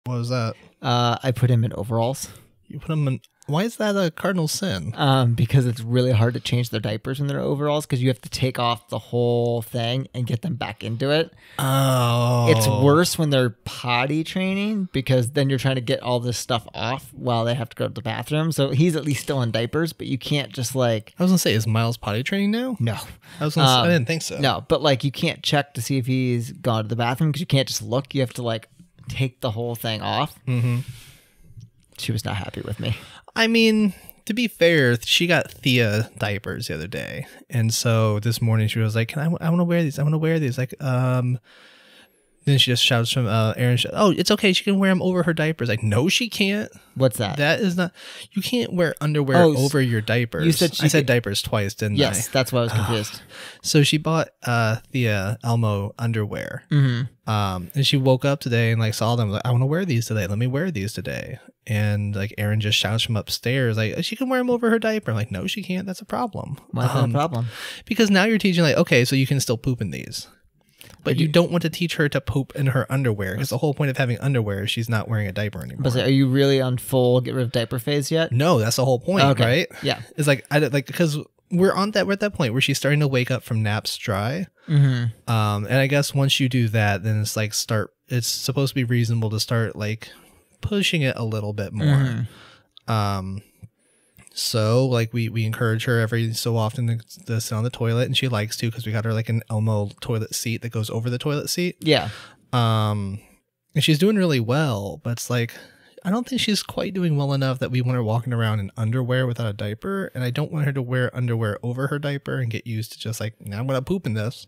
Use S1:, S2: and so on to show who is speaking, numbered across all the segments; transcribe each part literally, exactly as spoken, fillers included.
S1: What was that?
S2: Uh, I put him in overalls.
S1: You put him in. Why is that a cardinal sin?
S2: Um, because it's really hard to change their diapers in their overalls because you have to take off the whole thing and get them back into it.
S1: Oh.
S2: It's worse when they're potty training because then you're trying to get all this stuff off while they have to go to the bathroom. So he's at least still in diapers, but you can't just like...
S1: I was going to say, is Miles potty training now?
S2: No.
S1: I was gonna
S2: um,
S1: say, I didn't think so.
S2: No, but like you can't check to see if he's gone to the bathroom because you can't just look. You have to like take the whole thing off.
S1: Mm-hmm.
S2: She was not happy with me.
S1: I mean... To be fair, she got Thea diapers the other day. And so this morning she was like, Can I, I want to wear these. I want to wear these. Like, um, then she just shouts from uh, Aaron, oh, it's okay. She can wear them over her diapers. Like, no, she can't.
S2: What's that?
S1: That is not, you can't wear underwear
S2: oh,
S1: over your diapers.
S2: You said she
S1: I said
S2: could,
S1: diapers twice, didn't
S2: yes, I?
S1: Yes,
S2: that's why I was confused.
S1: So she bought uh, Thea Elmo underwear.
S2: Mm-hmm.
S1: Um, and she woke up today and like saw them. Like, I want to wear these today. Let me wear these today. And like Aaron just shouts from upstairs, like she can wear them over her diaper. I'm like, no, she can't. That's a problem.
S2: Why is that
S1: um,
S2: a problem?
S1: Because now you're teaching like, okay, so you can still poop in these, but you, you don't want to teach her to poop in her underwear because the whole point of having underwear is she's not wearing a diaper anymore.
S2: But are you really on full get rid of diaper phase yet?
S1: No, that's the whole point,
S2: okay.
S1: right?
S2: Yeah,
S1: it's like I like because we're on that we're at that point where she's starting to wake up from naps dry.
S2: Mm-hmm.
S1: Um, and I guess once you do that, then it's like start. It's supposed to be reasonable to start like pushing it a little bit more. Mm-hmm. Um, so like we we encourage her every so often to, to sit on the toilet, and she likes to because we got her like an Elmo toilet seat that goes over the toilet seat.
S2: Yeah.
S1: Um, and she's doing really well, but it's like I don't think she's quite doing well enough that we want her walking around in underwear without a diaper, and I don't want her to wear underwear over her diaper and get used to just like, now I'm gonna poop in this.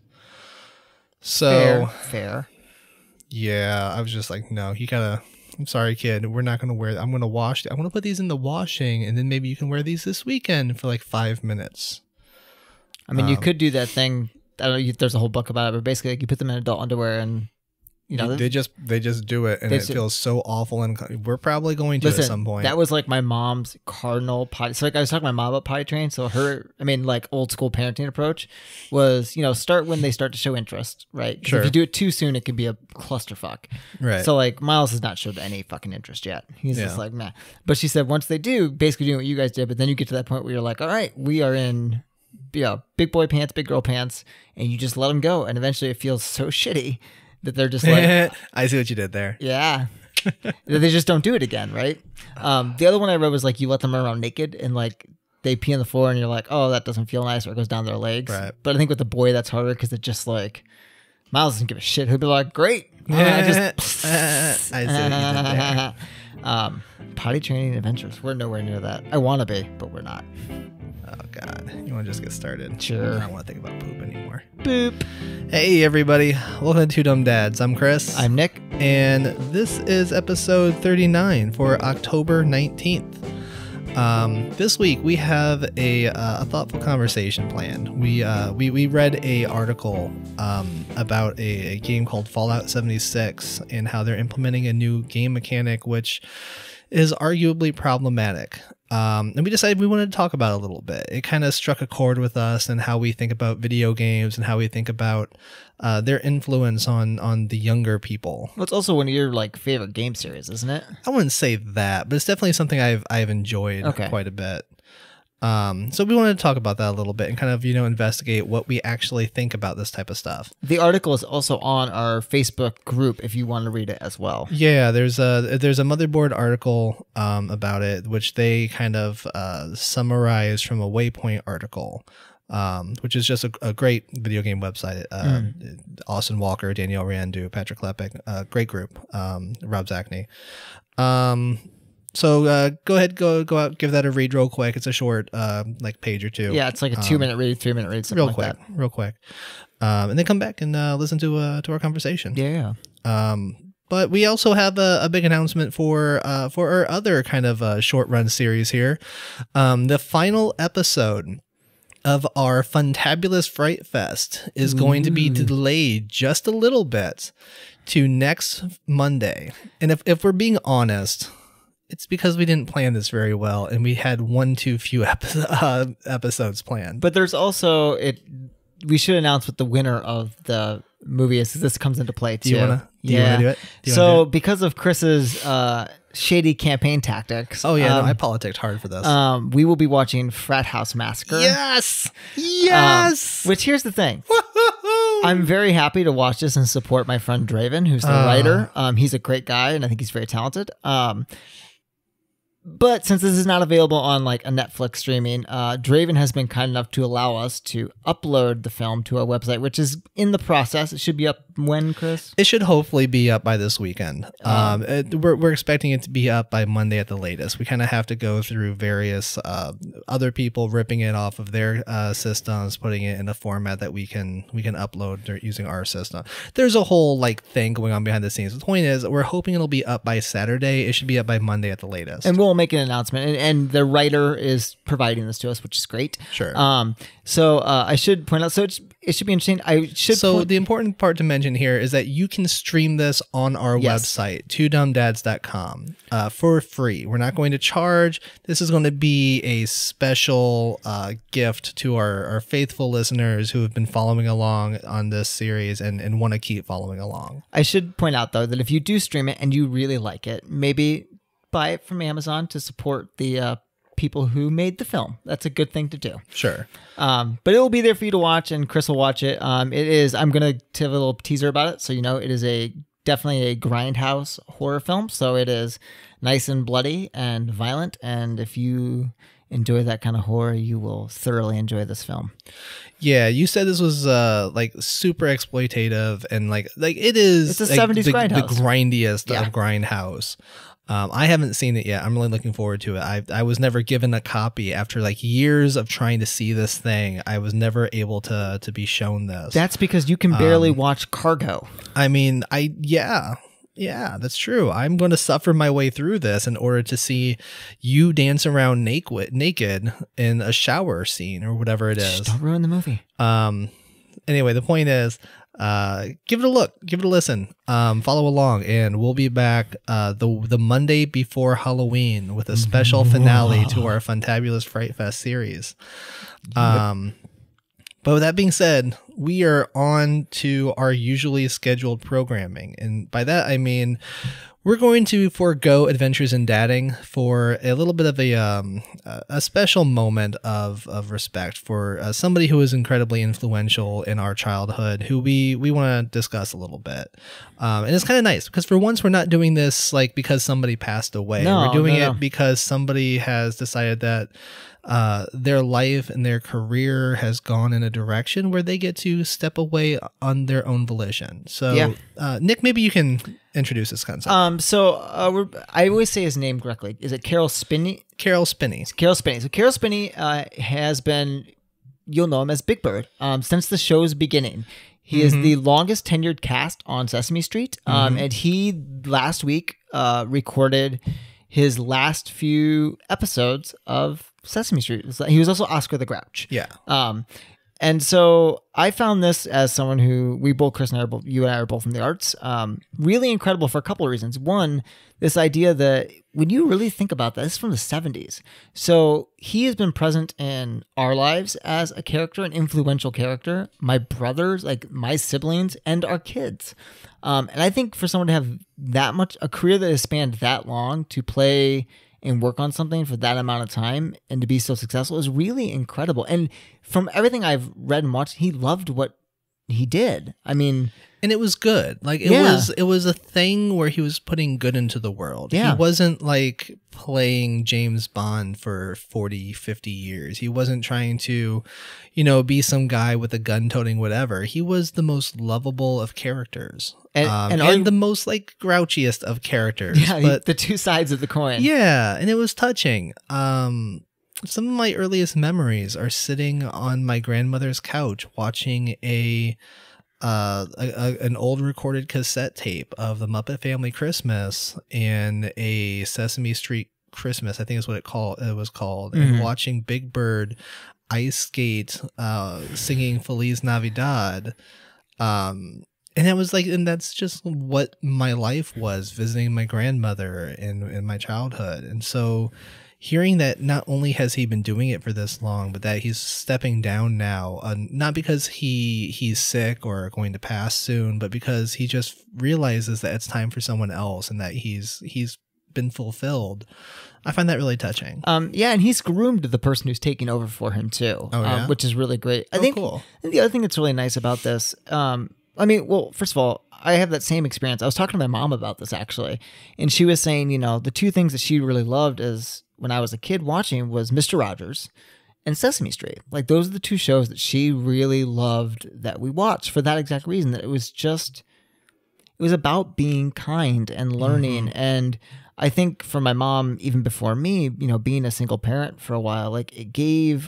S1: So
S2: fair, fair.
S1: Yeah, I was just like, no, you gotta. I'm sorry, kid. We're not gonna wear. I'm gonna wash. I want to put these in the washing, and then maybe you can wear these this weekend for like five minutes.
S2: I mean,
S1: um,
S2: you could do that thing. I don't know. There's a whole book about it, but basically, like, you put them in adult underwear and. You know,
S1: they just they just do it, and it feels so awful. And we're probably going to
S2: listen,
S1: at some point.
S2: That was like my mom's cardinal potty. So like I was talking to my mom about potty training. So her, I mean, like old school parenting approach was, you know, start when they start to show interest, right?
S1: Sure.
S2: If you do it too soon, it can be a clusterfuck.
S1: Right.
S2: So like Miles has not showed any fucking interest yet. He's
S1: yeah.
S2: just like, nah. But she said once they do, basically doing what you guys did, but then you get to that point where you're like, all right, we are in, yeah, big boy pants, big girl pants, and you just let them go, and eventually it feels so shitty. That they're just like,
S1: I see what you did there.
S2: Yeah. They just don't do it again, right? Um, the other one I read was like you let them run around naked and like they pee on the floor and you're like, oh, that doesn't feel nice, or it goes down their legs.
S1: Right.
S2: But I think with the boy, that's harder because it just like, Miles doesn't give a shit. He'll be like, great. Uh, I just,
S1: I see what you did there.
S2: Um, potty training adventures. We're nowhere near that. I want to be, but we're not.
S1: Oh, God. You want to just get started?
S2: Sure.
S1: I don't want to think about poop anymore.
S2: Boop.
S1: Hey, everybody. Welcome to Two Dumb Dads. I'm Chris.
S2: I'm Nick.
S1: And this is episode thirty-nine for October nineteenth. Um, this week we have a, uh, a thoughtful conversation planned. We uh, we we read a article um, about a, a game called Fallout seventy-six and how they're implementing a new game mechanic, which is arguably problematic. Um, and we decided we wanted to talk about it a little bit. It kind of struck a chord with us and how we think about video games and how we think about uh, their influence on on the younger people.
S2: Well, it's also one of your like favorite game series, isn't it?
S1: I wouldn't say that, but it's definitely something I've I've enjoyed
S2: okay.
S1: quite a bit. Um, so we wanted to talk about that a little bit and kind of, you know, investigate what we actually think about this type of stuff.
S2: The article is also on our Facebook group if you want to read it as well.
S1: Yeah, there's a there's a Motherboard article um, about it, which they kind of uh, summarize from a Waypoint article, um, which is just a, a great video game website. Uh, mm. Austin Walker, Danielle Randu, Patrick Lepek, uh, great group. Um, Rob Zachney. Um, So uh, go ahead, go go out, give that a read real quick. It's a short, uh, like page or two.
S2: Yeah, it's like a two um, minute read, three minute read, something
S1: real
S2: like
S1: quick,
S2: that.
S1: real quick, um, and then come back and uh, listen to uh, to our conversation.
S2: Yeah.
S1: Um, but we also have a, a big announcement for uh, for our other kind of uh, short run series here. Um, the final episode of our Funtabulous Fright Fest is Ooh. going to be delayed just a little bit to next Monday. And if if we're being honest, it's because we didn't plan this very well, and we had one too few epi- uh, episodes planned.
S2: But there's also it. we should announce what the winner of the movie is. This comes into play too.
S1: Do you want to do,
S2: yeah.
S1: you wanna do it? Do you
S2: so
S1: wanna do it?
S2: because of Chris's uh, shady campaign tactics.
S1: Oh yeah,
S2: um,
S1: no, I politicked hard for this.
S2: Um, we will be watching Frat House Massacre.
S1: Yes, yes.
S2: Um, which here's the thing. I'm very happy to watch this and support my friend Draven, who's the
S1: Uh.
S2: writer. Um, he's a great guy, and I think he's very talented. Um, but since this is not available on like a Netflix streaming, uh, Draven has been kind enough to allow us to upload the film to our website, which is in the process. It should be up when, Chris?
S1: It should hopefully be up by this weekend.
S2: Um,
S1: Um, it, we're, we're expecting it to be up by Monday at the latest. We kind of have to go through various uh, other people ripping it off of their uh, systems, putting it in a format that we can we can upload using our system. There's a whole like thing going on behind the scenes. The point is, we're hoping it'll be up by Saturday. It should be up by Monday at the latest.
S2: And we'll make an announcement. And, and the writer is providing this to us, which is great.
S1: Sure.
S2: Um, so uh, I should point out, so it's, it should be interesting. I should
S1: So
S2: point,
S1: the important part to mention here is that you can stream this on our
S2: Yes.
S1: website, two dumb dads dot com, uh, for free. We're not going to charge. This is going to be a special uh, gift to our, our faithful listeners who have been following along on this series and, and want to keep following along.
S2: I should point out, though, that if you do stream it and you really like it, maybe buy it from Amazon to support the uh, people who made the film. That's a good thing to do.
S1: Sure.
S2: Um, but it will be there for you to watch, and Chris will watch it. Um, it is, I'm going to have a little teaser about it. So, you know, it is a definitely a grindhouse horror film. So it is nice and bloody and violent. And if you enjoy that kind of horror, you will thoroughly enjoy this film.
S1: Yeah, you said this was uh like super exploitative and like like it is
S2: It's a
S1: like,
S2: seventies
S1: the,
S2: grindhouse.
S1: the grindiest
S2: Yeah.
S1: of grindhouse. Um, I haven't seen it yet. I'm really looking forward to it. I I was never given a copy after like years of trying to see this thing. I was never able to to be shown this.
S2: That's because you can barely
S1: Um,
S2: watch Cargo.
S1: I mean, I yeah. Yeah, that's true. I'm going to suffer my way through this in order to see you dance around naked naked in a shower scene or whatever it
S2: Shh,
S1: is.
S2: don't ruin the movie.
S1: Um, anyway, the point is, uh, give it a look, give it a listen, um, follow along, and we'll be back uh, the the Monday before Halloween with a special finale to our Funtabulous Fright Fest series. Um, but with that being said, we are on to our usually scheduled programming, and by that I mean we're going to forego Adventures in Dadding for a little bit of a um, a special moment of of respect for uh, somebody who was incredibly influential in our childhood, who we we want to discuss a little bit. Um, and it's kind of nice because for once we're not doing this like because somebody passed away.
S2: No,
S1: we're doing
S2: no,
S1: it
S2: no.
S1: because somebody has decided that uh, their life and their career has gone in a direction where they get to step away on their own volition. So,
S2: Yeah.
S1: uh, Nick, maybe you can introduce this concept.
S2: Um, so uh, we're, I always say his name correctly. Is it Carrol Spinney?
S1: Carrol Spinney.
S2: Carrol Spinney. So Carrol Spinney uh, has been, you'll know him as Big Bird, um, since the show's beginning. He is the longest tenured cast on Sesame Street, um, and he last week uh, recorded his last few episodes of Sesame Street. He was also Oscar the Grouch.
S1: Yeah.
S2: Um, and so I found this as someone who we both, Chris and I, are both, you and I are both from the arts, um, really incredible for a couple of reasons. One, this idea that when you really think about that, this is from the seventies. So he has been present in our lives as a character, an influential character, my brothers, like my siblings, and our kids. Um, and I think for someone to have that much, a career that has spanned that long to play and work on something for that amount of time and to be so successful is really incredible. And from everything I've read and watched, he loved what he did. I mean,
S1: And it was good. Like it
S2: Yeah.
S1: was it was a thing where he was putting good into the world.
S2: Yeah.
S1: He wasn't like playing James Bond for forty, fifty years. He wasn't trying to, you know, be some guy with a gun toting whatever. He was the most lovable of characters.
S2: And-
S1: um,
S2: and
S1: and,
S2: argu-
S1: the most like grouchiest of characters.
S2: yeah,
S1: but
S2: the two sides of the coin.
S1: yeah, and it was touching. Um, some of my earliest memories are sitting on my grandmother's couch watching a, uh, a, a an old recorded cassette tape of the Muppet Family Christmas and a Sesame Street Christmas. I think is what it called. It was called,
S2: Mhm.
S1: and watching Big Bird ice skate, uh, singing Feliz Navidad. Um, And it was like, and that's just what my life was, visiting my grandmother in, in my childhood. And so hearing that not only has he been doing it for this long, but that he's stepping down now, uh, not because he he's sick or going to pass soon, but because he just realizes that it's time for someone else and that he's he's been fulfilled. I find that really touching.
S2: Um, yeah, and he's groomed the person who's taking over for him too,
S1: oh, yeah?
S2: um, which is really great. I
S1: oh,
S2: think,
S1: cool.
S2: I think the other thing that's really nice about this, um, I mean, well, first of all, I have that same experience. I was talking to my mom about this actually, and she was saying, you know, the two things that she really loved is when I was a kid watching was Mister Rogers and Sesame Street. Like those are the two shows that she really loved that we watched for that exact reason, that it was just, it was about being kind and learning. Mm-hmm. And I think for my mom, even before me, you know, being a single parent for a while, like it gave,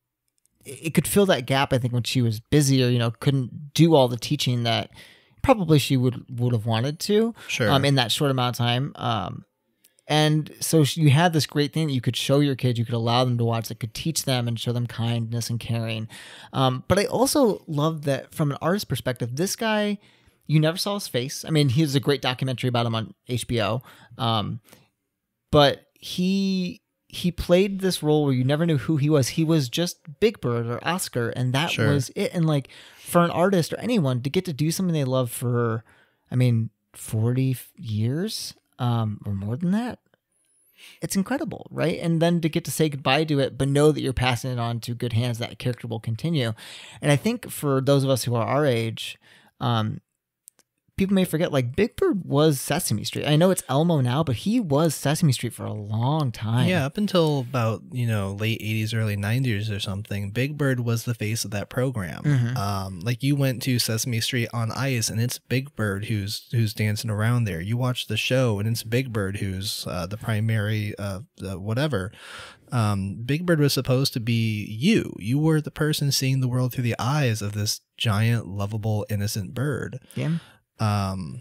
S2: it could fill that gap. I think when she was busy or, you know, couldn't do all the teaching that probably she would, would have wanted to,
S1: sure.
S2: um, in that short amount of time. Um, and so you had this great thing that you could show your kids, you could allow them to watch, that could teach them and show them kindness and caring. Um, but I also love that from an artist perspective, this guy, you never saw his face. I mean, he's a great documentary about him on H B O. Um, but he he played this role where you never knew who he was. He was just Big Bird or Oscar, and that
S1: sure.
S2: was it. And like for an artist or anyone to get to do something they love for, I mean, forty years um, or more than that, it's incredible, right? And then to get to say goodbye to it, but know that you're passing it on to good hands, that character will continue. And I think for those of us who are our age, um, people may forget, like Big Bird was Sesame Street. I know it's Elmo now, but he was Sesame Street for a long time.
S1: Yeah, up until about, you know, late eighties, early nineties or something, Big Bird was the face of that program. Mm-hmm. Um, like you went to Sesame Street on Ice and it's Big Bird who's who's dancing around there. You watch the show and it's Big Bird who's uh, the primary uh, uh, whatever. Um, Big Bird was supposed to be you. You were the person seeing the world through the eyes of this giant, lovable, innocent bird.
S2: Yeah.
S1: Um,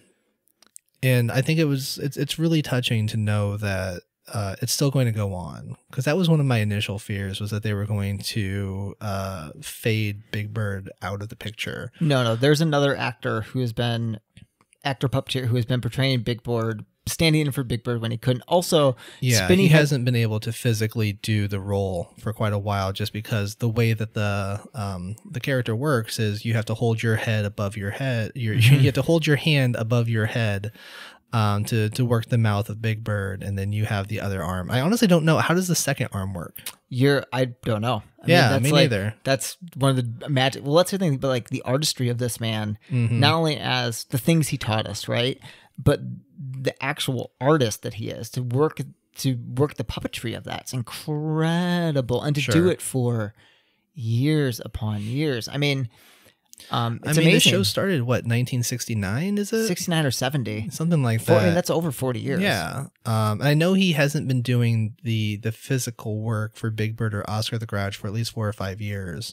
S1: and I think it was, it's, it's really touching to know that, uh, it's still going to go on, because that was one of my initial fears, was that they were going to, uh, fade Big Bird out of the picture.
S2: No, no, there's another actor who has been, actor puppeteer who has been portraying Big Bird, standing in for Big Bird when he couldn't. Also,
S1: yeah,
S2: Spinney
S1: he
S2: had,
S1: hasn't been able to physically do the role for quite a while, just because the way that the um the character works is you have to hold your head above your head. Your, you have to hold your hand above your head um to to work the mouth of Big Bird, and then you have the other arm. I honestly don't know, how does the second arm work?
S2: You're I don't know. I
S1: yeah,
S2: mean, that's
S1: me
S2: like,
S1: neither.
S2: That's one of the magic. Well, that's the thing, but like the artistry of this man, mm-hmm. not only as the things he taught us, right, but the actual artist that he is, to work to work the puppetry of that. It's incredible, and to
S1: sure.
S2: do it for years upon years. I mean, um, it's
S1: I mean,
S2: amazing.
S1: the show started what, nineteen sixty-nine? Is it
S2: sixty-nine or seventy?
S1: Something like
S2: For,
S1: that.
S2: I mean, that's over forty years.
S1: Yeah. Um, I know he hasn't been doing the the physical work for Big Bird or Oscar the Grouch for at least four or five years.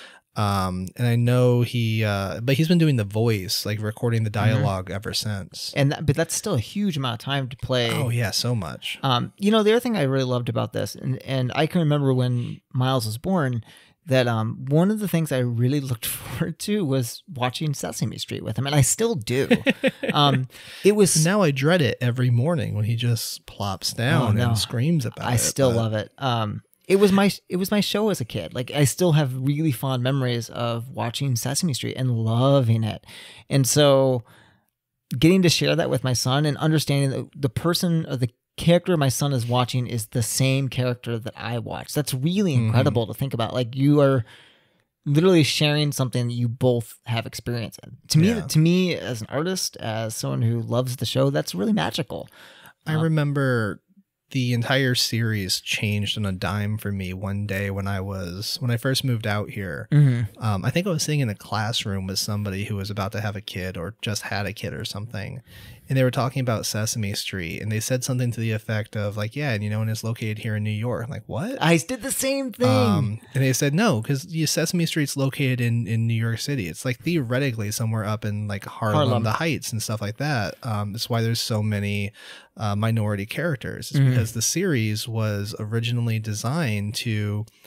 S1: Um, and I know he, uh, but he's been doing the voice, like recording the dialogue mm-hmm. ever since.
S2: And that, but that's still a huge amount of time to play.
S1: Oh yeah, so much.
S2: Um, you know, the other thing I really loved about this, and and I can remember when Miles was born, that um one of the things I really looked forward to was watching Sesame Street with him, and I still do. um, it was
S1: now I dread it every morning when he just plops down oh, no. and screams about
S2: I
S1: it. I
S2: still
S1: but...
S2: love it. Um. It was my it was my show as a kid. Like I still have really fond memories of watching Sesame Street and loving it. And so getting to share that with my son and understanding that the person or the character my son is watching is the same character that I watch. That's really incredible mm-hmm. to think about. Like you are literally sharing something that you both have experience in. To me, yeah. to me as an artist, as someone who loves the show, that's really magical.
S1: I um, remember the entire series changed on a dime for me one day when I was, when I first moved out here. Mm-hmm. Um, I think I was sitting in a classroom with somebody who was about to have a kid or just had a kid or something. And they were talking about Sesame Street, and they said something to the effect of like, yeah, and you know, and it's located here in New York. I'm like, what?
S2: I did the same thing.
S1: Um, and they said, no, because Sesame Street's located in, in New York City. It's like theoretically somewhere up in like Harlem, Harlem. the Heights and stuff like that. Um, that's why there's so many uh, minority characters. It's mm-hmm. because the series was originally designed to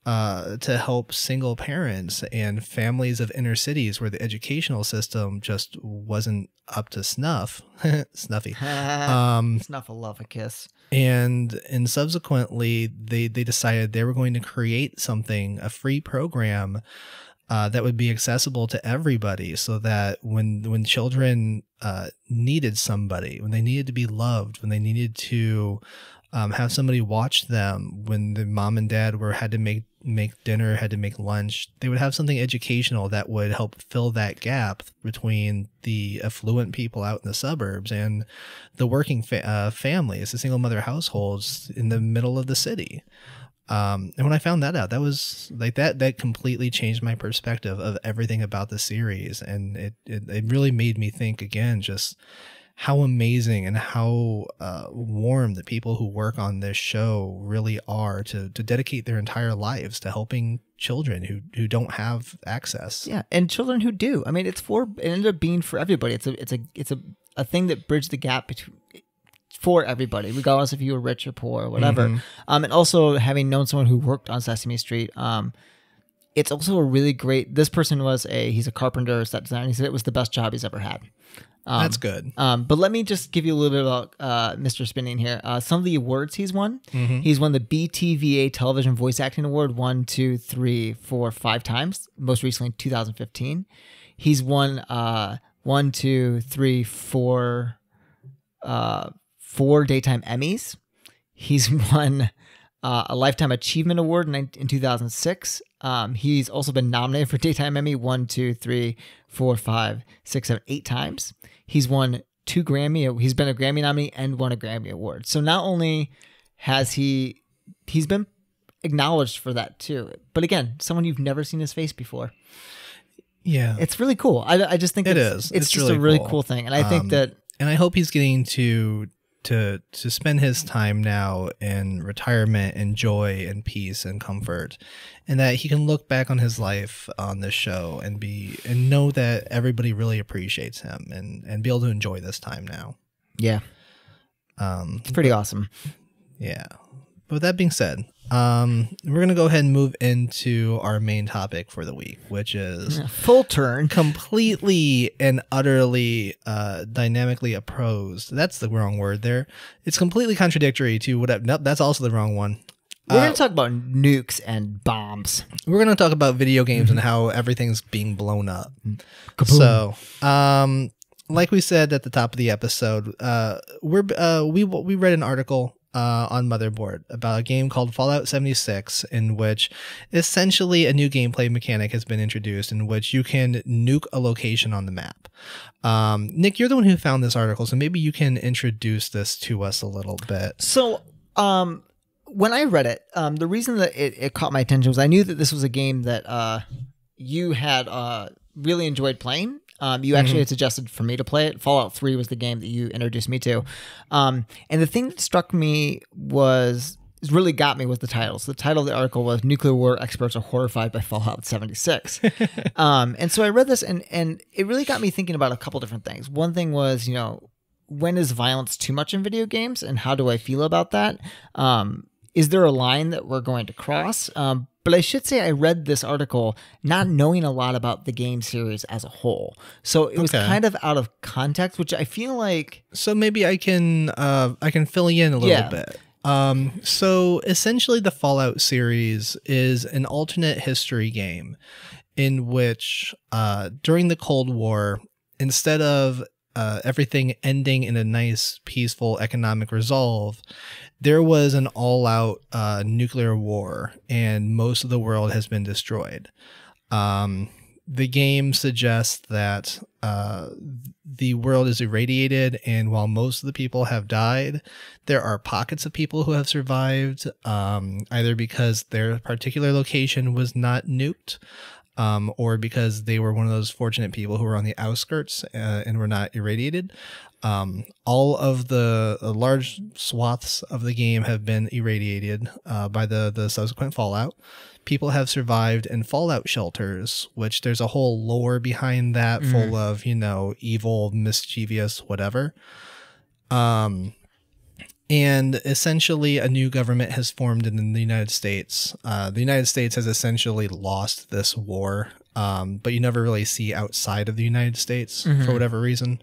S1: uh, to help single parents and families of inner cities where the educational system just wasn't up to snuff. Snuffy. Um,
S2: Snuffleupagus.
S1: And and subsequently, they, they decided they were going to create something, a free program uh, that would be accessible to everybody, so that when when children uh, needed somebody, when they needed to be loved, when they needed to um, have somebody watch them, when the mom and dad were had to make make dinner, had to make lunch, they would have something educational that would help fill that gap between the affluent people out in the suburbs and the working fa- uh, families, the single mother households in the middle of the city. Um, and when I found that out, that was like that, that completely changed my perspective of everything about the series. And it, it, it really made me think again, just how amazing and how uh, warm the people who work on this show really are to to dedicate their entire lives to helping children who who don't have access.
S2: Yeah, and children who do. I mean, it's for it ended up being for everybody. It's a it's a it's a, a thing that bridged the gap between for everybody, regardless if you were rich or poor or whatever. Mm-hmm. Um, and also having known someone who worked on Sesame Street, um, it's also a really great. This person was a he's a carpenter, set designer. He said it was the best job he's ever had. Um,
S1: That's good.
S2: Um, but let me just give you a little bit about uh, Mister Spinney here. Uh, some of the awards he's won.
S1: Mm-hmm.
S2: He's won the B T V A Television Voice Acting Award one, two, three, four, five times. Most recently in two thousand fifteen. He's won uh, one, two, three, four, uh, four daytime Emmys. He's won uh, a Lifetime Achievement Award in, in two thousand six. Um, he's also been nominated for Daytime Emmy one, two, three, four, five, six, seven, eight times. He's won two Grammy. He's been a Grammy nominee and won a Grammy Award. So not only has he, he's been acknowledged for that too. But again, someone you've never seen his face before.
S1: Yeah,
S2: it's really cool. I, I just think
S1: it
S2: it's,
S1: is.
S2: It's,
S1: it's
S2: just
S1: really
S2: a really
S1: cool.
S2: cool thing, and I think
S1: um,
S2: that,
S1: and I hope he's getting to. to to spend his time now in retirement and joy and peace and comfort, and that he can look back on his life on this show and be and know that everybody really appreciates him and and be able to enjoy this time now.
S2: Yeah.
S1: Um,
S2: it's pretty awesome.
S1: Yeah. But with that being said, um, we're going to go ahead and move into our main topic for the week, which is
S2: full turn,
S1: completely and utterly uh, dynamically opposed. That's the wrong word there. It's completely contradictory to what. Nope, that's also the wrong one.
S2: We're
S1: uh,
S2: going to talk about nukes and bombs.
S1: We're going to talk about video games mm-hmm. and how everything's being blown up. Kaboom. So, um, like we said at the top of the episode, uh, we're uh, we we read an article Uh, on Motherboard about a game called Fallout seventy-six, in which essentially a new gameplay mechanic has been introduced in which you can nuke a location on the map. Um, Nick, you're the one who found this article, so maybe you can introduce this to us a little bit.
S2: So um, when I read it, um, the reason that it, it caught my attention was I knew that this was a game that uh, you had uh, really enjoyed playing. Um, you actually mm-hmm. had suggested for me to play it. Fallout three was the game that you introduced me to. Um, and the thing that struck me was, really got me was the title. So the title of the article was Nuclear War Experts Are Horrified by Fallout seventy-six. um, and so I read this and, and it really got me thinking about a couple different things. One thing was, you know, when is violence too much in video games and how do I feel about that? Um, is there a line that we're going to cross? Um, But I should say I read this article not knowing a lot about the game series as a whole. So it was
S1: okay.
S2: kind of out of context, which I feel like...
S1: So maybe I can uh, I can fill you in a little yeah. bit. Um, so essentially the Fallout series is an alternate history game in which uh, during the Cold War, instead of uh, everything ending in a nice, peaceful economic resolve, there was an all-out uh, nuclear war, and most of the world has been destroyed. Um, the game suggests that uh, the world is irradiated, and while most of the people have died, there are pockets of people who have survived, um, either because their particular location was not nuked, um, or because they were one of those fortunate people who were on the outskirts uh, and were not irradiated. Um, all of the uh, large swaths of the game have been irradiated uh, by the, the subsequent fallout. People have survived in fallout shelters, which there's a whole lore behind that, mm. full of, you know, evil, mischievous, whatever. Um, And essentially, a new government has formed in the United States. Uh, the United States has essentially lost this war, um, but you never really see outside of the United States mm-hmm. for whatever reason.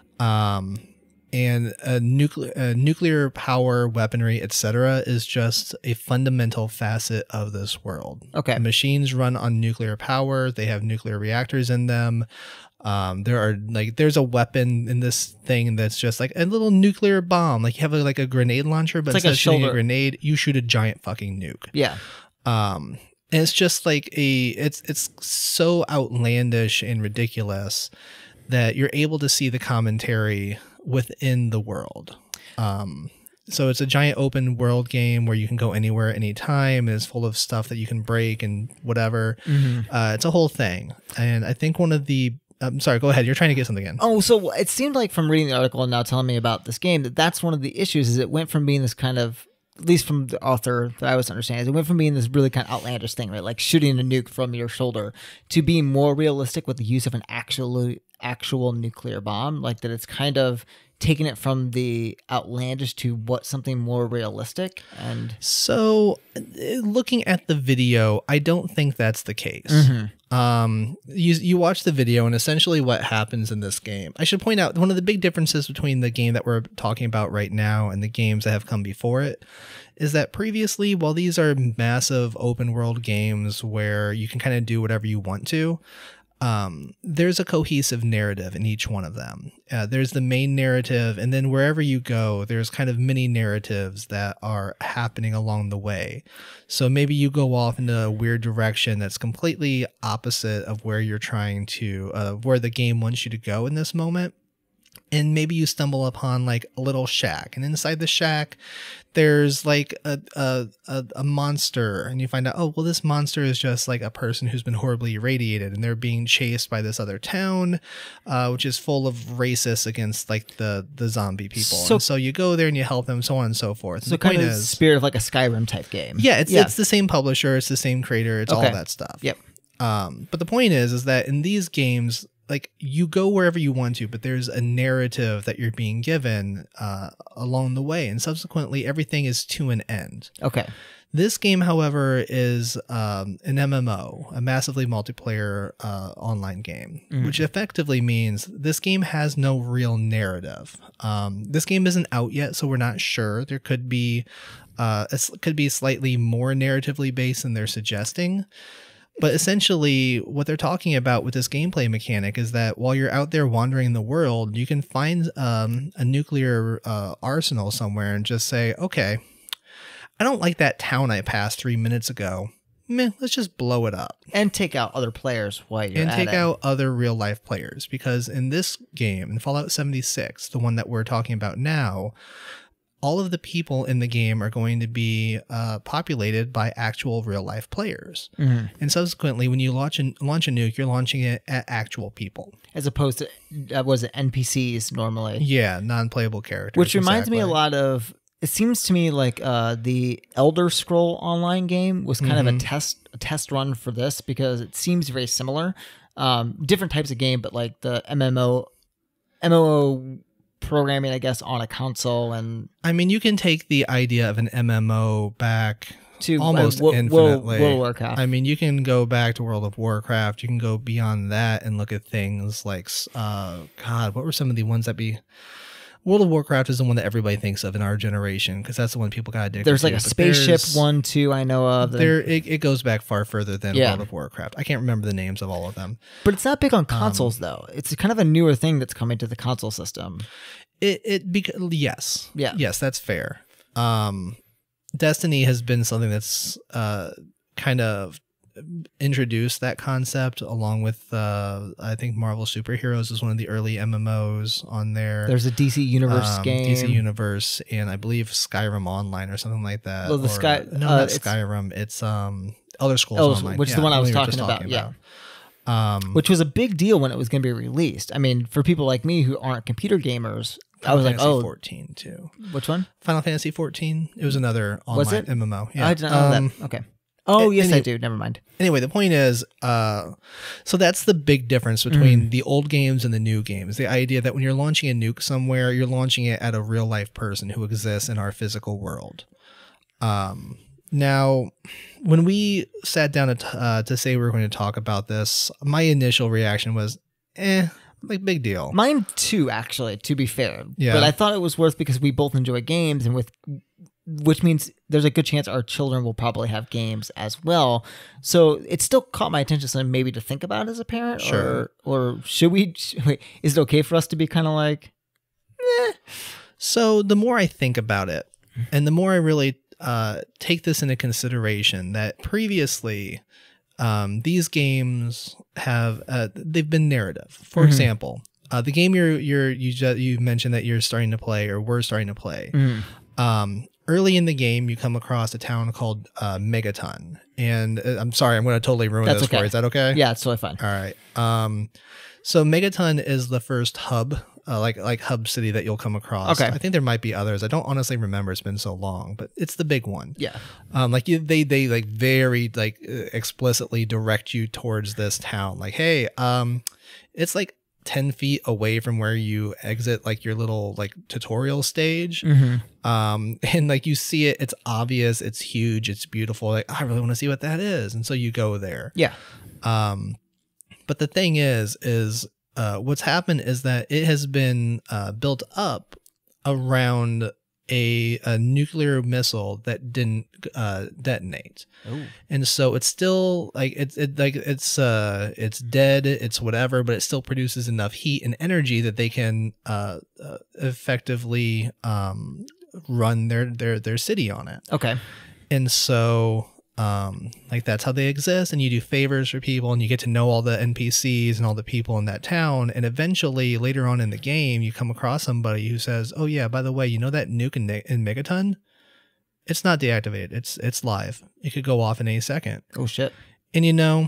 S1: Um, and a nuclear, uh, nuclear power, weaponry, et cetera, is just a fundamental facet of this world.
S2: Okay,
S1: the machines run on nuclear power. They have nuclear reactors in them. Um, there are like there's a weapon in this thing that's just like a little nuclear bomb. Like you have a, like a grenade launcher, but
S2: it's
S1: instead
S2: like a
S1: of shooting
S2: shoulder.
S1: a grenade, you shoot a giant fucking nuke.
S2: Yeah.
S1: Um, and it's just like a it's it's so outlandish and ridiculous that you're able to see the commentary within the world. Um, so it's a giant open world game where you can go anywhere, anytime. And it's full of stuff that you can break and whatever. Mm-hmm. Uh, it's a whole thing. And I think one of the I'm sorry, go ahead. You're trying to get something in.
S2: Oh, so it seemed like from reading the article and now telling me about this game that that's one of the issues is it went from being this kind of, at least from the author that I was understanding, it went from being this really kind of outlandish thing, right? Like shooting a nuke from your shoulder to being more realistic with the use of an actual, actual nuclear bomb. Like that it's kind of taking it from the outlandish to what something more realistic. And
S1: so looking at the video, I don't think that's the case. Mm-hmm. Um, you, you watch the video and essentially what happens in this game. I should point out one of the big differences between the game that we're talking about right now and the games that have come before it is that previously, while these are massive open world games where you can kind of do whatever you want to, Um, there's a cohesive narrative in each one of them. Uh, there's the main narrative, and then wherever you go, there's kind of mini narratives that are happening along the way. So maybe you go off in a weird direction that's completely opposite of where you're trying to, uh, where the game wants you to go in this moment. And maybe you stumble upon like a little shack, and inside the shack, there's like a, a a a monster, and you find out, oh well, this monster is just like a person who's been horribly irradiated, and they're being chased by this other town, uh, which is full of racists against like the the zombie people. So, and so you go there and you help them, so on and so forth.
S2: So kind of the spirit of like a Skyrim type game.
S1: Yeah, it's
S2: yeah.
S1: it's the same publisher, it's the same creator, it's okay. all that stuff.
S2: Yep.
S1: Um, but the point is, is that in these games, like you go wherever you want to, but there's a narrative that you're being given uh, along the way, and subsequently everything is to an end.
S2: Okay.
S1: This game, however, is um, an M M O, a massively multiplayer uh, online game, mm-hmm. which effectively means this game has no real narrative. Um, this game isn't out yet, so we're not sure. There could be, uh, it could be slightly more narratively based than they're suggesting. But essentially, what they're talking about with this gameplay mechanic is that while you're out there wandering the world, you can find um, a nuclear uh, arsenal somewhere and just say, okay, I don't like that town I passed three minutes ago. Meh, let's just blow it up.
S2: And take out other players while you're
S1: and
S2: at
S1: take
S2: it.
S1: out other real life players. Because in this game, in Fallout seventy-six, the one that we're talking about now, all of the people in the game are going to be uh, populated by actual real life players. Mm-hmm. And subsequently, when you launch a, launch a nuke, you're launching it at actual people.
S2: As opposed to, uh, was it N P Cs normally?
S1: Yeah, non-playable characters.
S2: Which reminds
S1: exactly.
S2: me a lot of, it seems to me like uh, the Elder Scroll Online game was kind mm-hmm. of a test a test run for this because it seems very similar. Um, different types of game, but like the M M O, M M O programming, I guess, on a console. And
S1: I mean, you can take the idea of an M M O back
S2: to
S1: almost
S2: uh, w-
S1: infinitely.
S2: World of Warcraft.
S1: I mean, you can go back to World of Warcraft. You can go beyond that and look at things like, uh, God, what were some of the ones that be? World of Warcraft is the one that everybody thinks of in our generation because that's the one people got addicted
S2: there's
S1: to.
S2: like a spaceship one, too, I know of.
S1: There, it, it goes back far further than
S2: yeah.
S1: World of Warcraft. I can't remember the names of all of them.
S2: But it's not big on consoles, um, though. It's kind of a newer thing that's coming to the console system.
S1: It, it because yes.
S2: Yeah.
S1: Yes, that's fair. Um, Destiny has been something that's uh, kind of introduced that concept along with uh, I think Marvel Superheroes is one of the early M M Os on there.
S2: There's a D C Universe um, game.
S1: D C Universe and I believe Skyrim Online or something like that.
S2: Well, the
S1: or,
S2: Sky,
S1: no,
S2: uh,
S1: not
S2: it's,
S1: Skyrim. It's um, Elder Scrolls
S2: Elder,
S1: Online.
S2: Which
S1: yeah,
S2: is the one I was
S1: we
S2: talking,
S1: talking
S2: about.
S1: about.
S2: Yeah. Um, which was a big deal when it was going to be released. I mean, for people like me who aren't computer gamers,
S1: Final
S2: I was
S1: Fantasy
S2: like, oh,
S1: fourteen too.
S2: Which one?
S1: Final Fantasy fourteen. It was another online
S2: was it?
S1: M M O. Yeah.
S2: I didn't know
S1: um,
S2: that. Okay. Oh,
S1: A-
S2: yes,
S1: any-
S2: I do. Never mind.
S1: Anyway, the point is, uh, so that's the big difference between
S2: Mm.
S1: the old games and the new games. The idea that when you're launching a nuke somewhere, you're launching it at a real life person who exists in our physical world. Um, now, when we sat down to, t- uh, to say we were going to talk about this, my initial reaction was, eh, like big deal.
S2: Mine too, actually, to be fair.
S1: Yeah.
S2: But I thought it was worth because we both enjoy games, and with which means there's a good chance our children will probably have games as well. So it still caught my attention, so maybe to think about as a parent.
S1: Sure.
S2: Or, or should we? Wait, is it okay for us to be kind of like, eh?
S1: So the more I think about it, and the more I really uh, take this into consideration, that previously um, these games have uh, they've been narrative. For
S2: Mhm.
S1: example, uh, the game you're you're you just, you mentioned that you're starting to play or we're starting to play.
S2: Mm.
S1: Um, early in the game, you come across a town called uh, Megaton, and uh, I'm sorry, I'm going to totally ruin
S2: That's
S1: this for
S2: okay.
S1: you. Is that okay?
S2: Yeah, it's totally fine.
S1: All right. Um, so Megaton is the first hub, uh, like like hub city that you'll come across.
S2: Okay.
S1: I think there might be others. I don't honestly remember. It's been so long, but it's the big one.
S2: Yeah.
S1: Um, like you, they they like very like uh, explicitly direct you towards this town. Like, hey, um, it's like ten feet away from where you exit like your little like tutorial stage.
S2: Mm-hmm.
S1: Um, and like you see it, it's obvious, it's huge, it's beautiful. Like, I really want to see what that is. And so you go there.
S2: Yeah.
S1: Um, but the thing is, is uh, what's happened is that it has been uh, built up around a, a nuclear missile that didn't uh, detonate.
S2: Ooh.
S1: And so it's still like it's it like it's uh it's dead, it's whatever, but it still produces enough heat and energy that they can uh, uh effectively um run their their their city on it.
S2: Okay.
S1: And so um like that's how they exist, and you do favors for people and you get to know all the N P Cs and all the people in that town, and eventually later on in the game you come across somebody who says, "Oh yeah, by the way, you know that nuke in, in Megaton? It's not deactivated. It's it's live. It could go off in any second."
S2: Oh shit.
S1: And you know,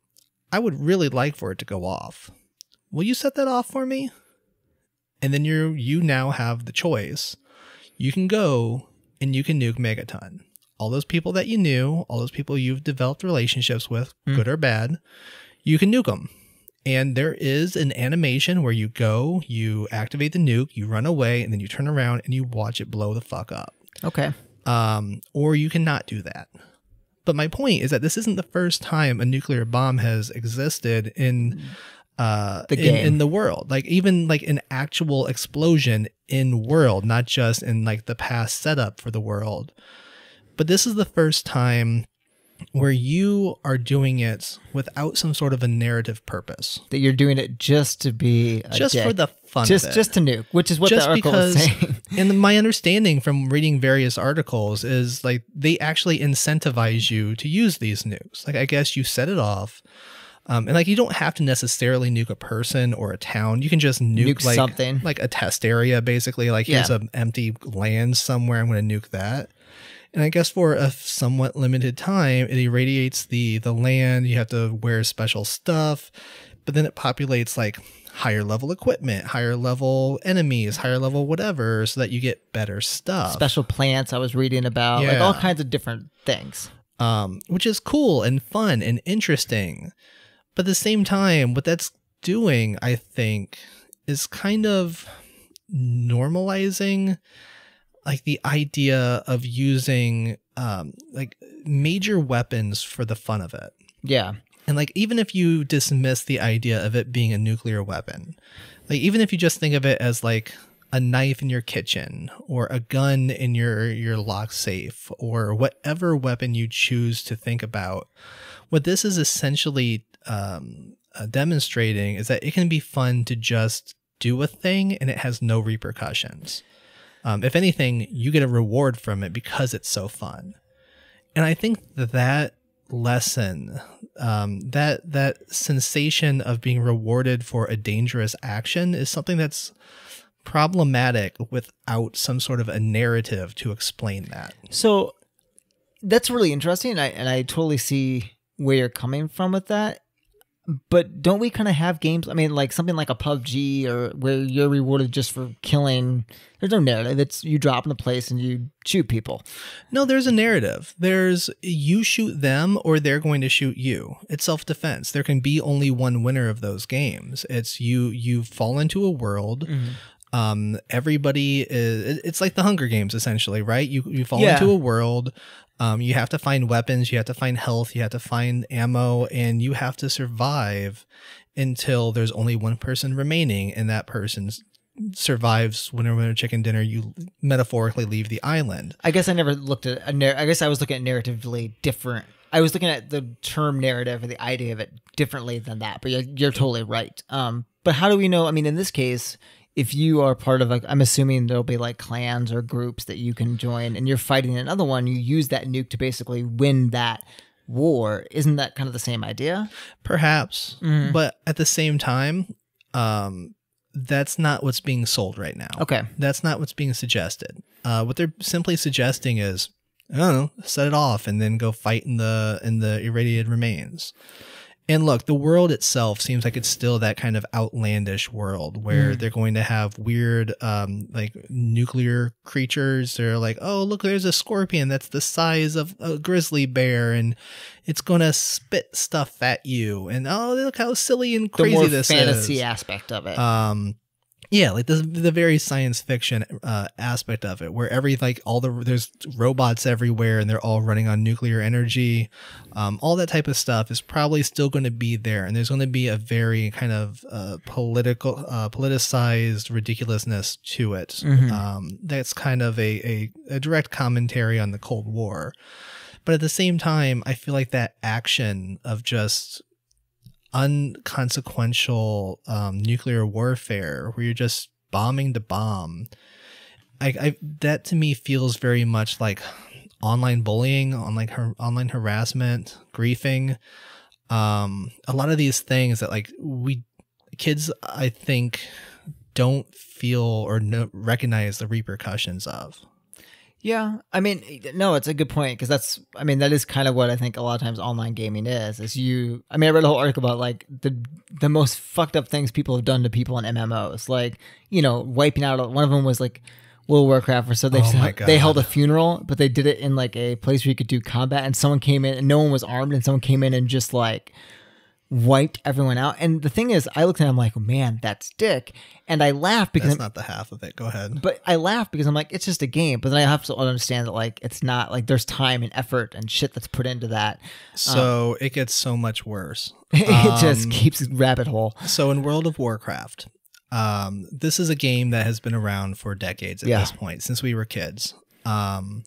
S1: I would really like for it to go off. Will you set that off for me? And then you you now have the choice. You can go and you can nuke Megaton. All those people that you knew, all those people you've developed relationships with,
S2: Mm.
S1: good or bad, you can nuke them. And there is an animation where you go, you activate the nuke, you run away, and then you turn around and you watch it blow the fuck up.
S2: Okay.
S1: Um, or you cannot do that. But my point is that this isn't the first time a nuclear bomb has existed in uh
S2: The
S1: in,
S2: game.
S1: in the world. Like even like an actual explosion in world, not just in like the past setup for the world. But this is the first time where you are doing it without some sort of a narrative purpose.
S2: That you're doing it just to be a
S1: Just
S2: dick.
S1: for the fun
S2: just
S1: of it.
S2: just to nuke, which is what
S1: Just
S2: the article
S1: because,
S2: is saying.
S1: and my understanding from reading various articles is like they actually incentivize you to use these nukes. Like I guess you set it off, um, and like you don't have to necessarily nuke a person or a town. You can just nuke,
S2: Nuke
S1: like
S2: something.
S1: like a test area, basically. Like here's
S2: Yeah.
S1: an empty land somewhere. I'm going to nuke that. And I guess for a somewhat limited time, it irradiates the the land. You have to wear special stuff, but then it populates like higher level equipment, higher level enemies, higher level whatever, so that you get better stuff.
S2: Special plants I was reading about, like
S1: Yeah.
S2: all kinds of different things.
S1: Um, which is cool and fun and interesting. But at the same time, what that's doing, I think, is kind of normalizing like the idea of using um, like major weapons for the fun of it.
S2: Yeah.
S1: And like, even if you dismiss the idea of it being a nuclear weapon, like even if you just think of it as like a knife in your kitchen or a gun in your, your lock safe or whatever weapon you choose to think about, what this is essentially um, uh, demonstrating is that it can be fun to just do a thing and it has no repercussions. Um, if anything, you get a reward from it because it's so fun. And I think that that lesson, um, that that sensation of being rewarded for a dangerous action is something that's problematic without some sort of a narrative to explain that.
S2: So that's really interesting. And I, and I totally see where you're coming from with that. But don't we kind of have games? I mean, like something like a P U B G or where you're rewarded just for killing. There's no narrative. It's you drop in a place and you shoot people.
S1: No, there's a narrative. There's you shoot them or they're going to shoot you. It's self-defense. There can be only one winner of those games. It's you. You fall into a world. Mm-hmm. Um, everybody is. It's like the Hunger Games, essentially, right? You you fall
S2: yeah.
S1: into a world. Um, you have to find weapons, you have to find health, you have to find ammo, and you have to survive until there's only one person remaining, and that person survives. Winner, winner, chicken dinner. You metaphorically leave the island.
S2: I guess I never looked at a narr- I guess I was looking at narratively different. I was looking at the term narrative or the idea of it differently than that. But you're, you're totally right. Um, but how do we know? I mean, in this case, if you are part of, like, I'm assuming there'll be like clans or groups that you can join and you're fighting another one, you use that nuke to basically win that war. Isn't that kind of the same idea?
S1: Perhaps. Mm-hmm. But at the same time, um, that's not what's being sold right now.
S2: Okay.
S1: That's not what's being suggested. Uh, what they're simply suggesting is, I don't know, set it off and then go fight in the, in the irradiated remains. And look, the world itself seems like it's still that kind of outlandish world where mm. they're going to have weird, um, like nuclear creatures. They're like, oh, look, there's a scorpion that's the size of a grizzly bear, and it's going to spit stuff at you. And oh, look how silly and crazy
S2: the more
S1: this
S2: fantasy
S1: is.
S2: fantasy aspect of it.
S1: Um, yeah, like the the very science fiction uh, aspect of it, where every like all the there's robots everywhere and they're all running on nuclear energy, um, all that type of stuff is probably still going to be there, and there's going to be a very kind of uh, political, uh, politicized ridiculousness to it. Mm-hmm. Um, that's kind of a, a a direct commentary on the Cold War, but at the same time, I feel like that action of just unconsequential um, nuclear warfare where you're just bombing to bomb, I, I that to me feels very much like online bullying, on like her, online harassment, griefing. Um, a lot of these things that like we kids, I think, don't feel or no, recognize the repercussions of.
S2: Yeah, I mean, no, it's a good point because that's, I mean, that is kind of what I think a lot of times online gaming is, is you, I mean, I read a whole article about like the the most fucked up things people have done to people in M M Os, like, you know, wiping out, one of them was like World of Warcraft, or so they
S1: oh
S2: they held a funeral, but they did it in like a place where you could do combat, and someone came in and no one was armed, and someone came in and just like wiped everyone out. And the thing is, I looked at it, I'm like, man, that's dick. And I laugh because
S1: that's
S2: I'm,
S1: not the half of it. Go ahead.
S2: But I laugh because I'm like, it's just a game. But then I have to understand that like it's not, like there's time and effort and shit that's put into that.
S1: So
S2: um,
S1: it gets so much worse.
S2: it
S1: um,
S2: just keeps rabbit hole.
S1: So in World of Warcraft, um, this is a game that has been around for decades at
S2: yeah.
S1: this point, since we were kids. Um,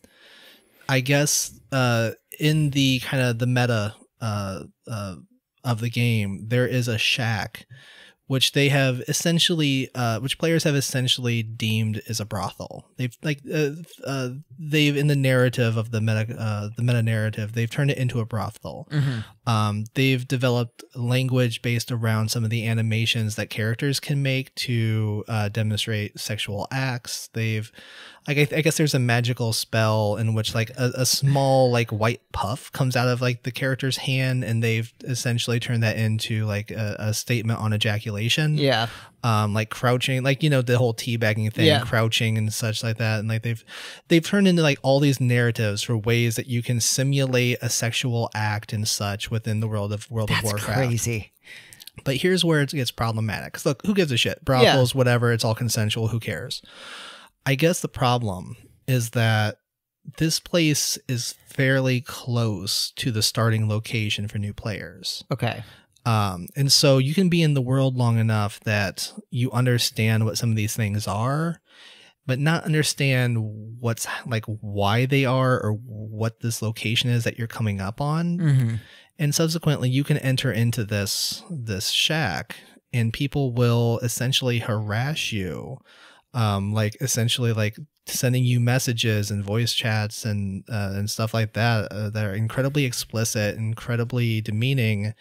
S1: I guess uh, in the kind of the meta uh, uh, of the game, there is a shack which they have essentially, uh, which players have essentially deemed as a brothel. They've like, uh, uh, they've in the narrative of the meta, uh, the meta narrative, they've turned it into a brothel. Mm-hmm. Um, they've developed language based around some of the animations that characters can make to uh, demonstrate sexual acts. They've, like, I, I guess there's a magical spell in which like a, a small like white puff comes out of like the character's hand, and they've essentially turned that into like a, a statement on ejaculation.
S2: Yeah.
S1: Um, like crouching, like, you know, the whole teabagging thing, yeah. crouching and such like that. And like they've they've turned into like all these narratives for ways that you can simulate a sexual act and such within the world of World
S2: That's
S1: of Warcraft.
S2: Crazy.
S1: But here's where it gets problematic. 'Cause look, who gives a shit? Brothels, yeah. whatever, it's all consensual, who cares? I guess the problem is that this place is fairly close to the starting location for new players.
S2: Okay.
S1: Um, and so you can be in the world long enough that you understand what some of these things are, but not understand what's like why they are or what this location is that you're coming up on. Mm-hmm. And subsequently you can enter into this, this shack, and people will essentially harass you. Um, like essentially like sending you messages and voice chats and, uh, and stuff like that, uh, that are incredibly explicit, incredibly demeaning.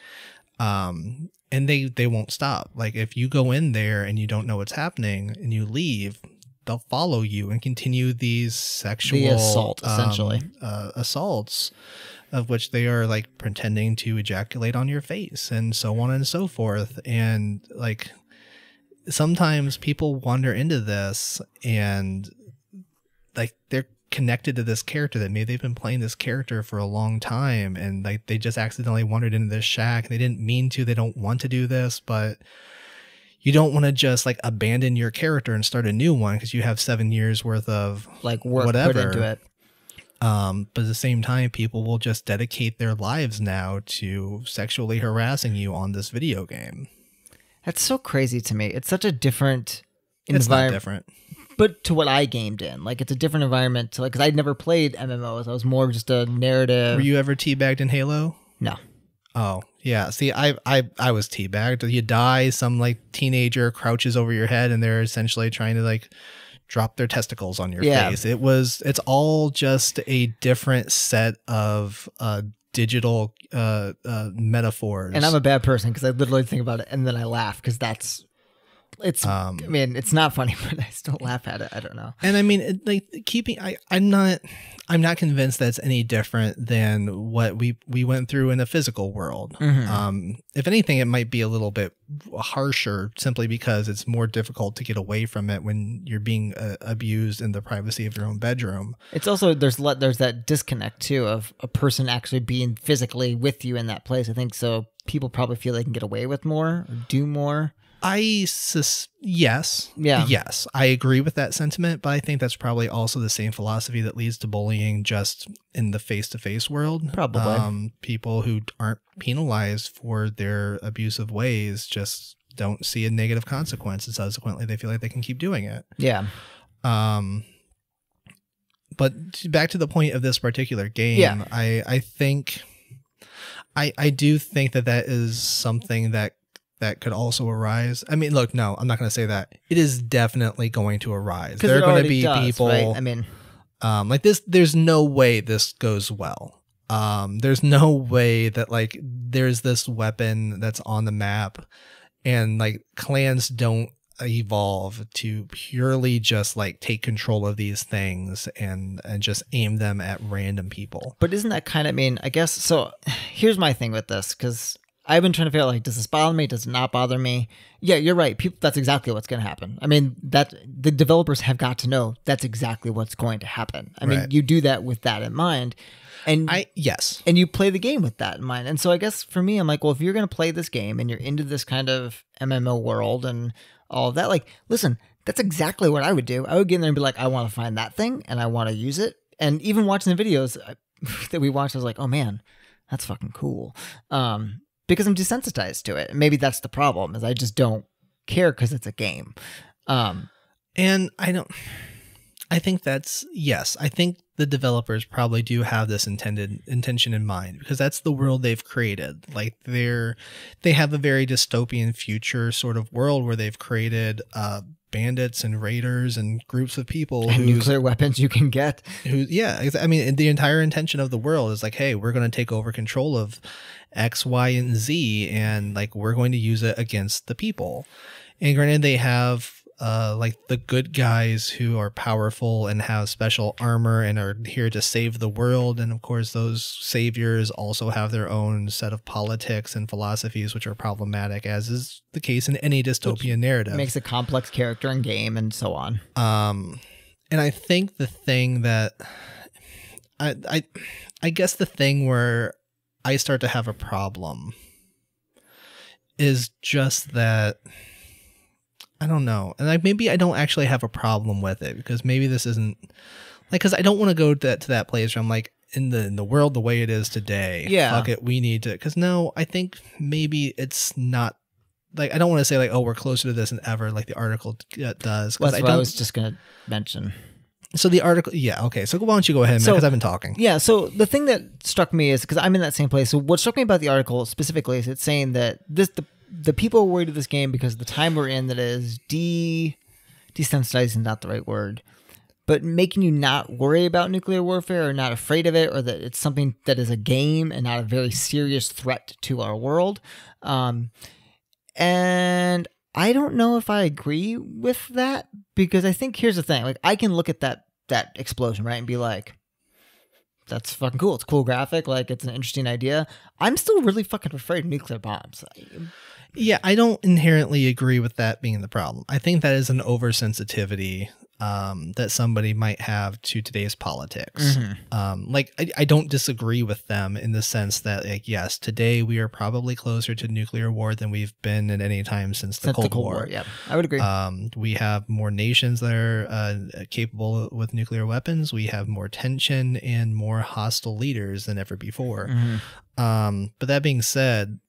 S1: Um, and they, they won't stop. Like if you go in there and you don't know what's happening and you leave, they'll follow you and continue these sexual
S2: the assault, essentially,
S1: um, uh, assaults. of which they are like pretending to ejaculate on your face and so on and so forth. And like sometimes people wander into this and like they're connected to this character that maybe they've been playing this character for a long time, and like they just accidentally wandered into this shack. They didn't mean to, they don't want to do this, but you don't want to just like abandon your character and start a new one because you have seven years worth of
S2: like work
S1: whatever
S2: put into it.
S1: Um, but at the same time, people will just dedicate their lives now to sexually harassing you on this video game.
S2: That's so crazy to me. It's such a different
S1: It's not
S2: environment.
S1: different.
S2: But to what I gamed in, like it's a different environment to like, cause I'd never played M M Os. I was more just a narrative.
S1: Were you ever teabagged in Halo?
S2: No.
S1: Oh yeah. See, I, I, I was teabagged. You die, some like teenager crouches over your head and they're essentially trying to like drop their testicles on your
S2: Yeah.
S1: face. It was, it's all just a different set of, uh, digital, uh, uh, metaphors.
S2: And I'm a bad person because I literally think about it and then I laugh because that's, it's,
S1: Um,
S2: I mean, it's not funny, but I still laugh at it. I don't know.
S1: And I mean, it, like keeping, I, I'm not, I'm not convinced that's any different than what we, we went through in the physical world.
S2: Mhm.
S1: Um, if anything, it might be a little bit harsher simply because it's more difficult to get away from it when you're being uh, abused in the privacy of your own bedroom.
S2: It's also, there's le- there's that disconnect too of a person actually being physically with you in that place. I think so. People probably feel they can get away with more or do more.
S1: I sus- yes,
S2: Yeah.
S1: yes, I agree with that sentiment, but I think that's probably also the same philosophy that leads to bullying just in the face-to-face world.
S2: Probably.
S1: Um, people who aren't penalized for their abusive ways just don't see a negative consequence, and subsequently they feel like they can keep doing it.
S2: Yeah.
S1: Um, but back to the point of this particular game,
S2: Yeah.
S1: I I think I I do think that that is something that. that could also arise. I mean, look, no, I'm not going to say that. It is definitely going to arise. There are going to be
S2: does,
S1: people
S2: right? I mean,
S1: um, like this. There's no way this goes well. Um, there's no way that like there's this weapon that's on the map and like clans don't evolve to purely just like take control of these things and, and just aim them at random people.
S2: but isn't that kind of, I mean, I guess, so here's my thing with this, because I've been trying to figure out, like, does this bother me? Does it not bother me? Yeah, you're right. People, that's exactly what's going to happen. I mean, that the developers have got to know that's exactly what's going to happen. I mean,
S1: Right.
S2: you do that with that in mind, and
S1: I yes.
S2: and you play the game with that in mind. And so I guess for me, I'm like, well, if you're going to play this game and you're into this kind of M M O world and all of that, like, listen, that's exactly what I would do. I would get in there and be like, I want to find that thing and I want to use it. And even watching the videos that we watched, I was like, oh man, that's fucking cool. Um, because I'm desensitized to it. And maybe that's the problem, is I just don't care because it's a game. Um,
S1: And I don't, I think that's, yes, I think the developers probably do have this intended intention in mind because that's the world they've created. Like they're, they have a very dystopian future sort of world where they've created, uh, bandits and raiders and groups of people
S2: and
S1: who
S2: nuclear weapons you can get.
S1: who yeah I mean the entire intention of the world is like, hey, we're going to take over control of X, Y, and Z, and like we're going to use it against the people. And granted, they have uh like the good guys who are powerful and have special armor and are here to save the world, and of course those saviors also have their own set of politics and philosophies which are problematic, as is the case in any dystopian narrative.
S2: Makes a complex character in game and so on.
S1: Um, and I think the thing that I, I, I guess the thing where I start to have a problem is just that I don't know. And like, maybe I don't actually have a problem with it because maybe this isn't like, cause I don't want to go to that, to that place where I'm like, in the, in the world, the way it is today,
S2: Yeah.
S1: fuck it. We need to, cause no, I think maybe it's not like, I don't want to say like, oh, we're closer to this than ever. Like the article does. Cause
S2: Well, that's
S1: I
S2: what
S1: don't,
S2: I was just going to mention.
S1: So the article, yeah, okay. So why don't you go ahead,
S2: So-
S1: because I've been talking.
S2: Yeah, so the thing that struck me is, because I'm in that same place, so what struck me about the article specifically is it's saying that this the, the people are worried of this game because the time we're in that is de desensitizing is not the right word, but making you not worry about nuclear warfare or not afraid of it, or that it's something that is a game and not a very serious threat to our world. Um, and I don't know if I agree with that, because I think here's the thing. Like, I can look at that that explosion, right, and be like, That's fucking cool. It's a cool graphic. Like, it's an interesting idea. I'm still really fucking afraid of nuclear bombs.
S1: Yeah, I don't inherently agree with that being the problem. I think that is an oversensitivity um, that somebody might have to today's politics.
S2: Mm-hmm.
S1: Um, like, I, I don't disagree with them in the sense that, like, yes, today we are probably closer to nuclear war than we've been at any time since the,
S2: Since
S1: Cold,
S2: the Cold
S1: War.
S2: War. Yeah, I would agree.
S1: Um, we have more nations that are uh, capable with nuclear weapons. We have more tension and more hostile leaders than ever before.
S2: Mm-hmm.
S1: Um, but that being said,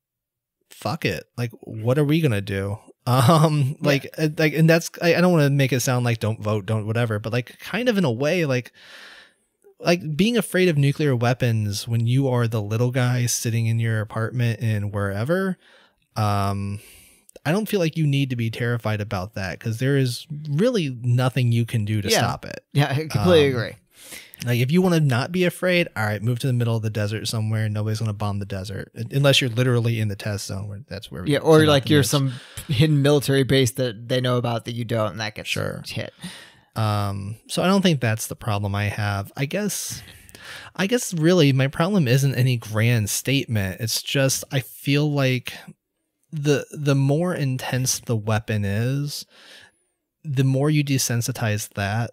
S1: fuck it. Like, what are we gonna do? Um, like, yeah. like, and that's I, I don't want to make it sound like don't vote, don't whatever, but like, kind of in a way, like, like being afraid of nuclear weapons when you are the little guy sitting in your apartment and wherever. Um, I don't feel like you need to be terrified about that because there is really nothing you can do to
S2: yeah.
S1: stop it.
S2: Yeah, I completely
S1: um,
S2: agree.
S1: Like, if you want to not be afraid, all right, move to the middle of the desert somewhere. Nobody's going to bomb the desert unless you're literally in the test zone. Where that's where.
S2: Yeah, or like you're some hidden military base that they know about that you don't, and that gets
S1: sure.
S2: hit.
S1: Um, so I don't think that's the problem I have. I guess, I guess really my problem isn't any grand statement. It's just I feel like the the more intense the weapon is, the more you desensitize that,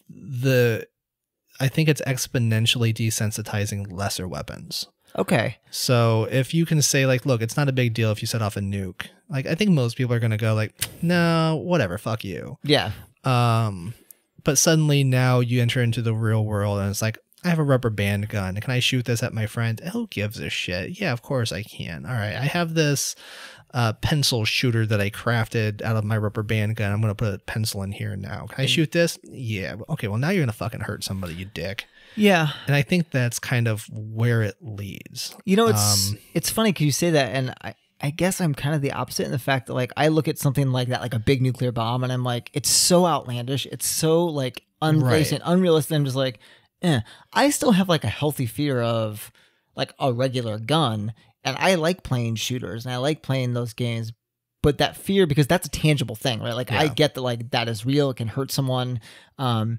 S1: the I think it's exponentially desensitizing lesser weapons.
S2: Okay.
S1: So if you can say like, look, it's not a big deal if you set off a nuke. Like, I think most people are going to go like, no, whatever, fuck you.
S2: Yeah.
S1: Um, but suddenly now you enter into the real world and it's like, I have a rubber band gun. Can I shoot this at my friend? Who gives a shit? Yeah, of course I can. All right. I have this uh, pencil shooter that I crafted out of my rubber band gun. I'm going to put a pencil in here now. Can I shoot this? Yeah. Okay. Well, now you're going to fucking hurt somebody, you dick.
S2: Yeah.
S1: And I think that's kind of where it leads.
S2: You know, it's
S1: um,
S2: it's funny because you say that, and I, I guess I'm kind of the opposite in the fact that, like, I look at something like that, like a big nuclear bomb, and I'm like, it's so outlandish. It's so, like, unrealistic.
S1: Right.
S2: unrealistic. I'm just like, eh. I still have, like, a healthy fear of, like, a regular gun, and I like playing shooters, and I like playing those games, but that fear, because that's a tangible thing, right? Like, yeah. I get that, like, that is real. It can hurt someone. Um,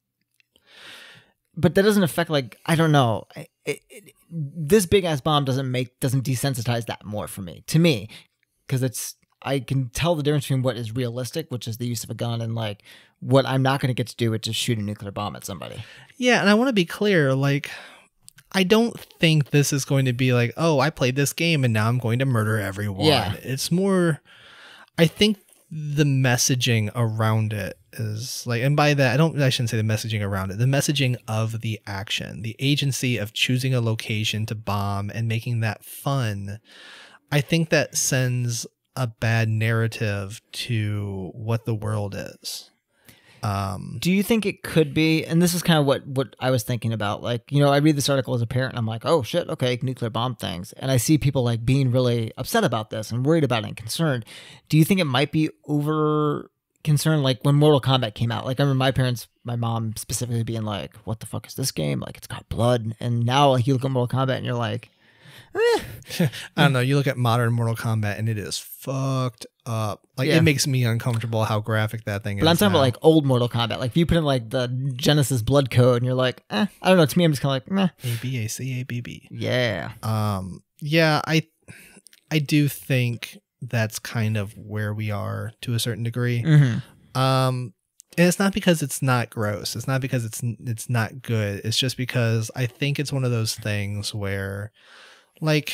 S2: but that doesn't affect, like, I don't know. It, it, this big ass bomb doesn't make, doesn't desensitize that more for me, to me. Cause it's, I can tell the difference between what is realistic, which is the use of a gun, and like what I'm not going to get to do, which is shoot a nuclear bomb at somebody.
S1: Yeah. And I want to be clear, like, I don't think this is going to be like, oh, I played this game and now I'm going to murder everyone.
S2: Yeah.
S1: It's more, I think the messaging around it is like, and by that, I don't, I shouldn't say the messaging around it, the messaging of the action, the agency of choosing a location to bomb and making that fun. I think that sends a bad narrative to what the world is. Um,
S2: Do you think it could be, and this is kind of what, what I was thinking about, like, you know, I read this article as a parent and I'm like, oh shit, okay, nuclear bomb things. And I see people like being really upset about this and worried about it and concerned. Do you think it might be over concerned? Like when Mortal Kombat came out, like I remember my parents, my mom specifically being like, what the fuck is this game? Like it's got blood. And now like you look at Mortal Kombat and you're like, eh.
S1: I don't know. You look at modern Mortal Kombat and it is fucked up. Like
S2: Yeah.
S1: it makes me uncomfortable how graphic that thing is.
S2: But I'm talking
S1: now.
S2: about like old Mortal Kombat. Like if you put in like the Genesis blood code and you're like, eh, I don't know. To me, I'm just kind of like, meh.
S1: A B A C A B B.
S2: Yeah.
S1: Um. Yeah. I. I do think that's kind of where we are to a certain degree.
S2: Mm-hmm.
S1: Um. And it's not because it's not gross. It's not because it's it's not good. It's just because I think it's one of those things where, like,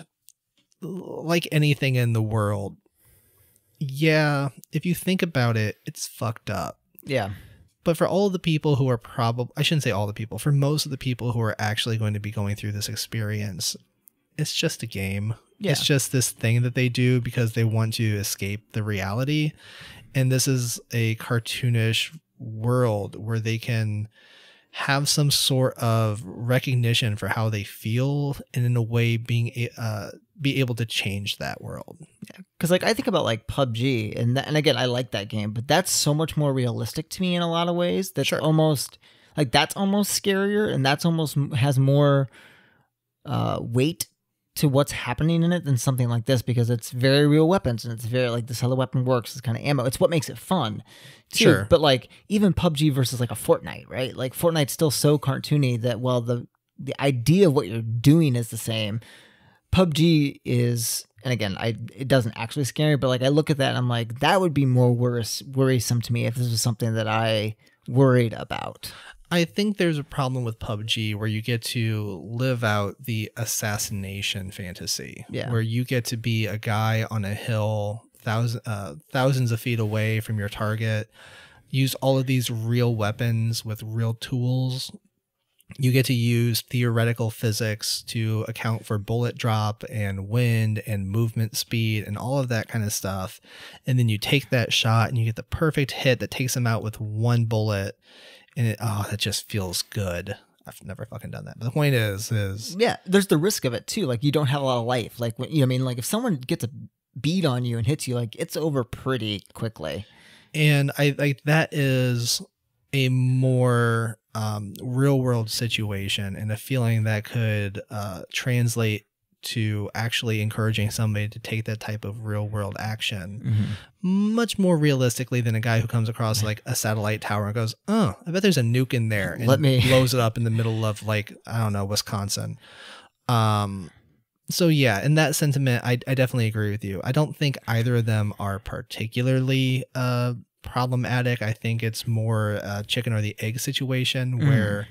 S1: like anything in the world, yeah, if you think about it, it's fucked up.
S2: Yeah.
S1: But for all of the people who are probably, I shouldn't say all the people, for most of the people who are actually going to be going through this experience, it's just a game.
S2: Yeah.
S1: It's just this thing that they do because they want to escape the reality. And this is a cartoonish world where they can have some sort of recognition for how they feel, and in a way being uh be able to change that world.
S2: Yeah. Because like I think about like P U B G, and th- and again I like that game, but that's so much more realistic to me in a lot of ways. That's
S1: Sure.
S2: almost like that's almost scarier, and that's almost has more uh weight to what's happening in it than something like this, because it's very real weapons and it's very like this how the weapon works. It's kind of ammo. It's what makes it fun, too.
S1: Sure.
S2: But like even P U B G versus like a Fortnite, right? Like Fortnite's still so cartoony that while the the idea of what you're doing is the same, P U B G is, and again, I it doesn't actually scare me, but like I look at that and I'm like, that would be more worris, worrisome to me if this was something that I worried about.
S1: I think there's a problem with P U B G where you get to live out the assassination fantasy,
S2: yeah.
S1: where you get to be a guy on a hill thousand, uh, thousands of feet away from your target, use all of these real weapons with real tools. You get to use theoretical physics to account for bullet drop and wind and movement speed and all of that kind of stuff. And then you take that shot and you get the perfect hit that takes him out with one bullet. And it, oh, that just feels good. I've never fucking done that. But the point is, is
S2: yeah, there's the risk of it too. Like you don't have a lot of life. Like, you know, I mean, like if someone gets a bead on you and hits you, like it's over pretty quickly.
S1: And I like that is a more um, real world situation and a feeling that could uh, translate to actually encouraging somebody to take that type of real world action mm-hmm. much more realistically than a guy who comes across like a satellite tower and goes, oh, I bet there's a nuke in there and
S2: Let me...
S1: blows it up in the middle of like, I don't know, Wisconsin. Um, so yeah, in that sentiment, I, I definitely agree with you. I don't think either of them are particularly uh, problematic. I think it's more a chicken or the egg situation mm. where,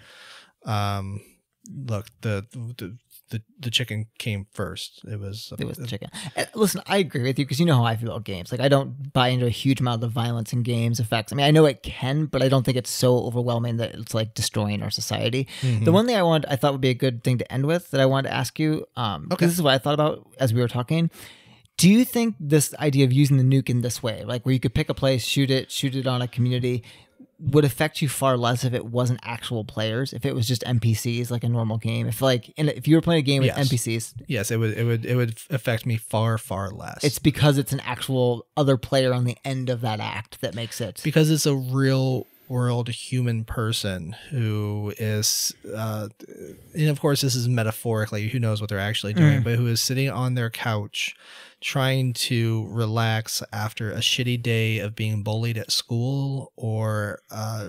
S1: um, look, the, the The, the chicken came first. It was
S2: it was the chicken. And listen, I agree with you because you know how I feel about games. Like I don't buy into a huge amount of the violence in games effects. I mean, I know it can, but I don't think it's so overwhelming that it's like destroying our society. Mm-hmm. The one thing I want, I thought would be a good thing to end with that I wanted to ask you. Um, okay. This is what I thought about as we were talking. Do you think this idea of using the nuke in this way, like where you could pick a place, shoot it, shoot it on a community, would affect you far less if it wasn't actual players, if it was just N P Cs like a normal game? If like in, if you were playing a game with
S1: yes.
S2: N P Cs,
S1: yes, it would it would it would affect me far far less.
S2: It's because it's an actual other player on the end of that act that makes it,
S1: because it's a real world human person who is, uh, and of course this is metaphorically, who knows what they're actually doing, mm. but who is sitting on their couch trying to relax after a shitty day of being bullied at school or uh,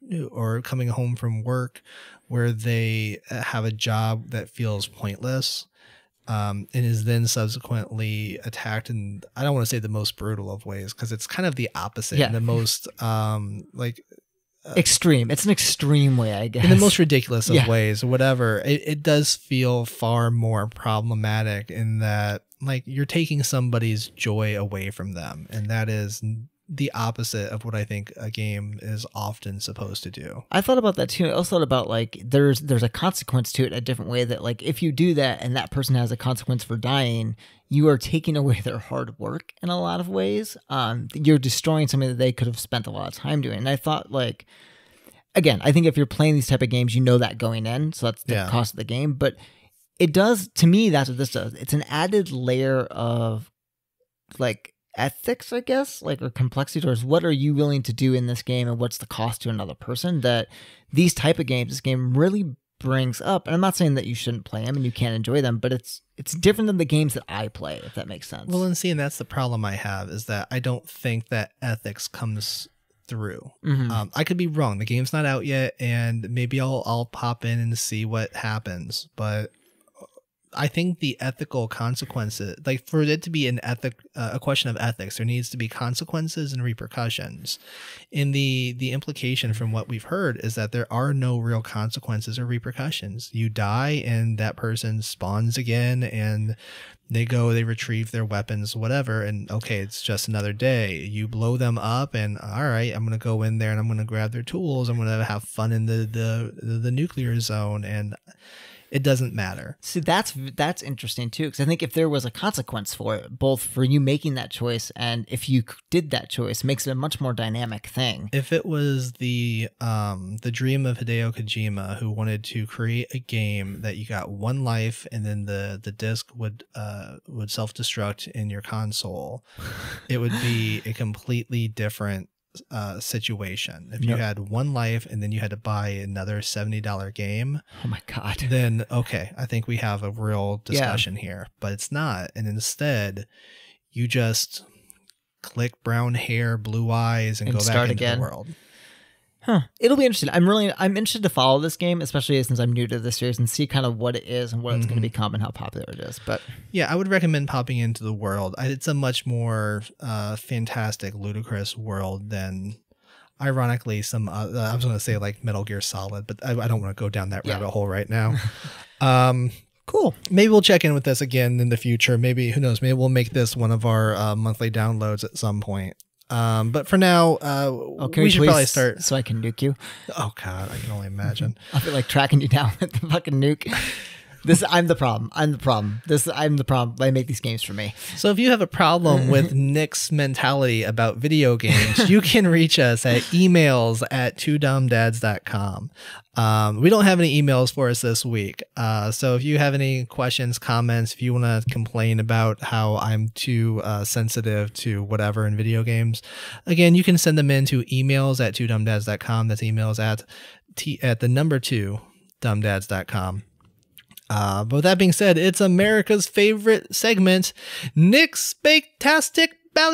S1: or coming home from work where they have a job that feels pointless, um, and is then subsequently attacked in, I don't want to say the most brutal of ways because it's kind of the opposite,
S2: yeah.
S1: in the most um, like
S2: uh, extreme. It's an extreme way, I guess.
S1: In the most ridiculous of
S2: yeah.
S1: ways, whatever. It, it does feel far more problematic in that, like, you're taking somebody's joy away from them, and that is the opposite of what I think a game is often supposed to do.
S2: I thought about that too. I also thought about like there's there's a consequence to it, a different way that like if you do that and that person has a consequence for dying, you are taking away their hard work in a lot of ways. Um, you're destroying something that they could have spent a lot of time doing. And I thought like, again, I think if you're playing these type of games, you know that going in, so that's the yeah. cost of the game, but it does, to me, that's what this does. It's an added layer of like ethics, I guess, like, or complexity towards what are you willing to do in this game and what's the cost to another person that these type of games, this game really brings up. And I'm not saying that you shouldn't play them and you can't enjoy them, but it's it's different than the games that I play, if that makes sense.
S1: Well, and see, and that's the problem I have, is that I don't think that ethics comes through. Mm-hmm. Um, I could be wrong. The game's not out yet, and maybe I'll I'll pop in and see what happens, but I think the ethical consequences, like for it to be an ethic, uh, a question of ethics, there needs to be consequences and repercussions. And the the implication from what we've heard is that there are no real consequences or repercussions. You die and that person spawns again and they go, they retrieve their weapons, whatever. And okay, it's just another day. You blow them up and all right, I'm going to go in there and I'm going to grab their tools. I'm going to have fun in the, the, the, the nuclear zone, and it doesn't matter.
S2: See, that's that's interesting too, because I think if there was a consequence for it, both for you making that choice and if you did that choice, it makes it a much more dynamic thing.
S1: If it was the um, the dream of Hideo Kojima, who wanted to create a game that you got one life and then the the disc would uh, would self destruct in your console, it would be a completely different uh, situation. If you
S2: Yep.
S1: had one life and then you had to buy another seventy dollar game,
S2: Oh my God.
S1: then okay, I think we have a real discussion yeah. here. But it's not. And instead, you just click brown hair, blue eyes, and, and go back into again. the world.
S2: Huh. It'll be interesting. I'm really, I'm interested to follow this game, especially since I'm new to this series, and see kind of what it is and what mm-hmm. it's going to become and how popular it is. But
S1: yeah, I would recommend popping into the world. It's a much more uh, fantastic, ludicrous world than, ironically, some. Uh, I was going to say like Metal Gear Solid, but I, I don't want to go down that yeah. rabbit hole right now. um,
S2: cool.
S1: Maybe we'll check in with this again in the future. Maybe, who knows? Maybe we'll make this one of our uh, monthly downloads at some point. Um, but for now, uh,
S2: okay,
S1: we should probably start.
S2: So I can nuke you.
S1: Oh God, I can only imagine.
S2: I feel like tracking you down with the fucking nuke. This I'm the problem. I'm the problem. This I'm the problem. They make these games for me.
S1: So if you have a problem with Nick's mentality about video games, you can reach us at emails at two dumb dads dot com. Um, we don't have any emails for us this week. Uh, so if you have any questions, comments, if you want to complain about how I'm too uh, sensitive to whatever in video games, again, you can send them in to emails at two dumb dads dot com. That's emails at t at the number two dumb dads dot com. Uh, but with that being said, it's America's favorite segment, Nick's Baktastic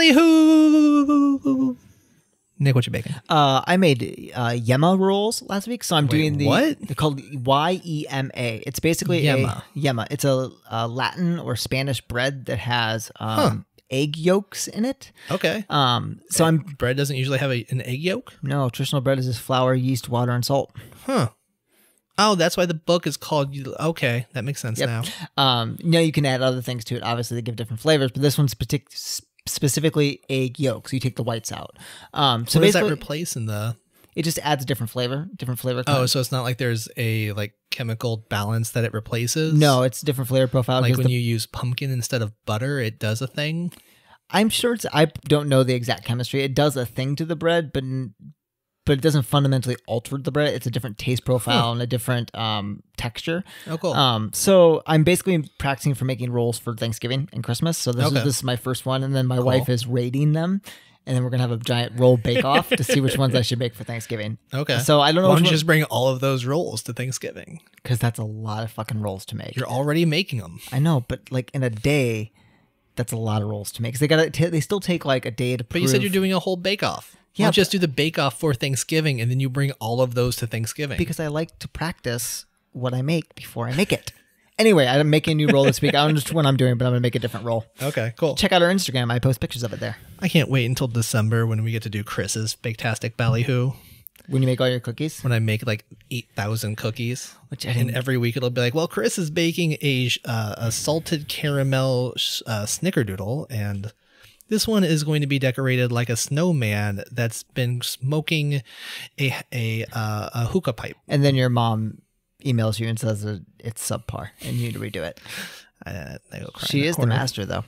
S1: Ballyhoo. Nick, what you baking?
S2: Uh, I made uh, Yema rolls last week, so I'm
S1: Wait,
S2: doing the
S1: what?
S2: They're called Y E M A. It's basically
S1: Yema.
S2: a Yema. It's a, a Latin or Spanish bread that has um, huh. egg yolks in it.
S1: Okay.
S2: Um, so
S1: and
S2: I'm
S1: bread doesn't usually have a, an egg yolk.
S2: No, traditional bread is just flour, yeast, water, and salt.
S1: Huh. Oh, that's why the book is called. Okay, that makes sense
S2: yep.
S1: now.
S2: Um, you know, you can add other things to it. Obviously, they give different flavors, but this one's partic- specifically egg yolk. So you take the whites out. Um, so
S1: what does
S2: basically,
S1: that replace in the?
S2: It just adds a different flavor, different flavor.
S1: Oh, so it's not like there's a like chemical balance that it replaces.
S2: No, it's a different flavor profile.
S1: Like when
S2: the,
S1: you use pumpkin instead of butter, it does a thing.
S2: I'm sure it's. I don't know the exact chemistry. It does a thing to the bread, but. But it doesn't fundamentally alter the bread. It's a different taste profile huh. and a different um, texture.
S1: Oh, cool.
S2: Um, so I'm basically practicing for making rolls for Thanksgiving and Christmas. So this, okay. is, this is my first one. And then my cool. wife is rating them. And then we're going to have a giant roll bake-off to see which ones I should make for Thanksgiving.
S1: Okay.
S2: So I don't know.
S1: Why don't you just bring all of those rolls to Thanksgiving?
S2: Because that's a lot of fucking rolls to make.
S1: You're already making them.
S2: I know, but like in a day, that's a lot of rolls to make. Because they, gotta t- they still take like a day to
S1: But
S2: prove.
S1: you said you're doing a whole bake-off. Yeah, Why don't you just do the bake-off for Thanksgiving, and then you bring all of those to Thanksgiving.
S2: Because I like to practice what I make before I make it. Anyway, I'm making a new roll this week. I don't know which one I'm doing, but I'm going to make a different roll.
S1: Okay, cool.
S2: Check out our Instagram. I post pictures of it there.
S1: I can't wait until December when we get to do Chris's Baktastic Ballyhoo.
S2: When you make all your cookies?
S1: When I make like eight thousand cookies.
S2: Which I didn't...
S1: And every week it'll be like, well, Chris is baking a, uh, a salted caramel uh, snickerdoodle, and... this one is going to be decorated like a snowman that's been smoking a a, uh, a hookah pipe.
S2: And then your mom emails you and says that it's subpar and you need to redo it.
S1: Uh,
S2: she is corner. the master, though.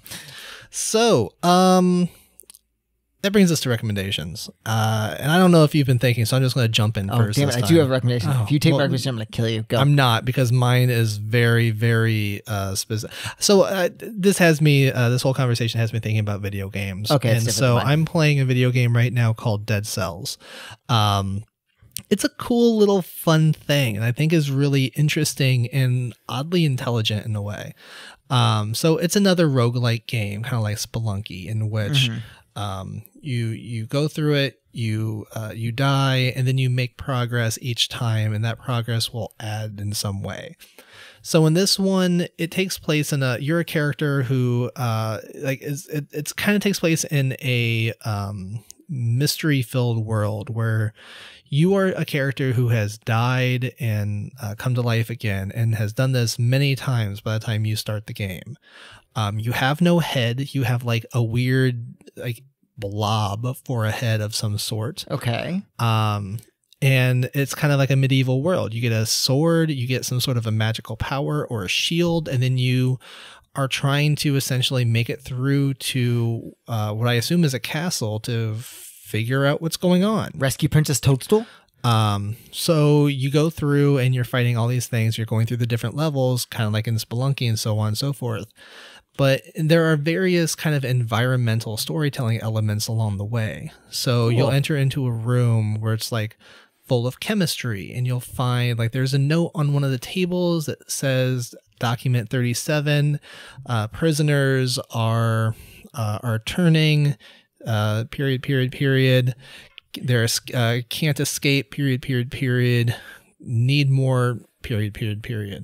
S1: So, um, that brings us to recommendations. Uh, and I don't know if you've been thinking, so I'm just going to jump in
S2: oh,
S1: first.
S2: Damn it, I do have a recommendation. Oh, if you take well, my recommendation, I'm going to kill you. Go.
S1: I'm not, because mine is very, very uh, specific. So uh, this has me, uh, this whole conversation has me thinking about video games.
S2: Okay.
S1: And so I'm playing a video game right now called Dead Cells. Um, it's a cool little fun thing, and I think is really interesting and oddly intelligent in a way. Um, so it's another roguelike game, kind of like Spelunky, in which mm-hmm. um, you you go through it, you uh, you die, and then you make progress each time, and that progress will add in some way. So in this one, it takes place in a you're a character who uh, like is it it's kind of takes place in a um, mystery filled world where you are a character who has died and uh, come to life again, and has done this many times by the time you start the game. Um, you have no head. You have like a weird like blob for a head of some sort.
S2: Okay.
S1: Um, and it's kind of like a medieval world. You get a sword, you get some sort of a magical power or a shield, and then you are trying to essentially make it through to uh, what I assume is a castle to figure out what's going on.
S2: Rescue Princess Toadstool?
S1: Um, so you go through and you're fighting all these things. You're going through the different levels, kind of like in Spelunky and so on and so forth. But there are various kind of environmental storytelling elements along the way. So
S2: Cool.
S1: you'll enter into a room where it's like full of chemistry, and you'll find like there's a note on one of the tables that says document thirty-seven, uh, prisoners are uh, are turning, uh, period, period, period. They're uh, can't escape, period, period, period. Need more, period, period, period.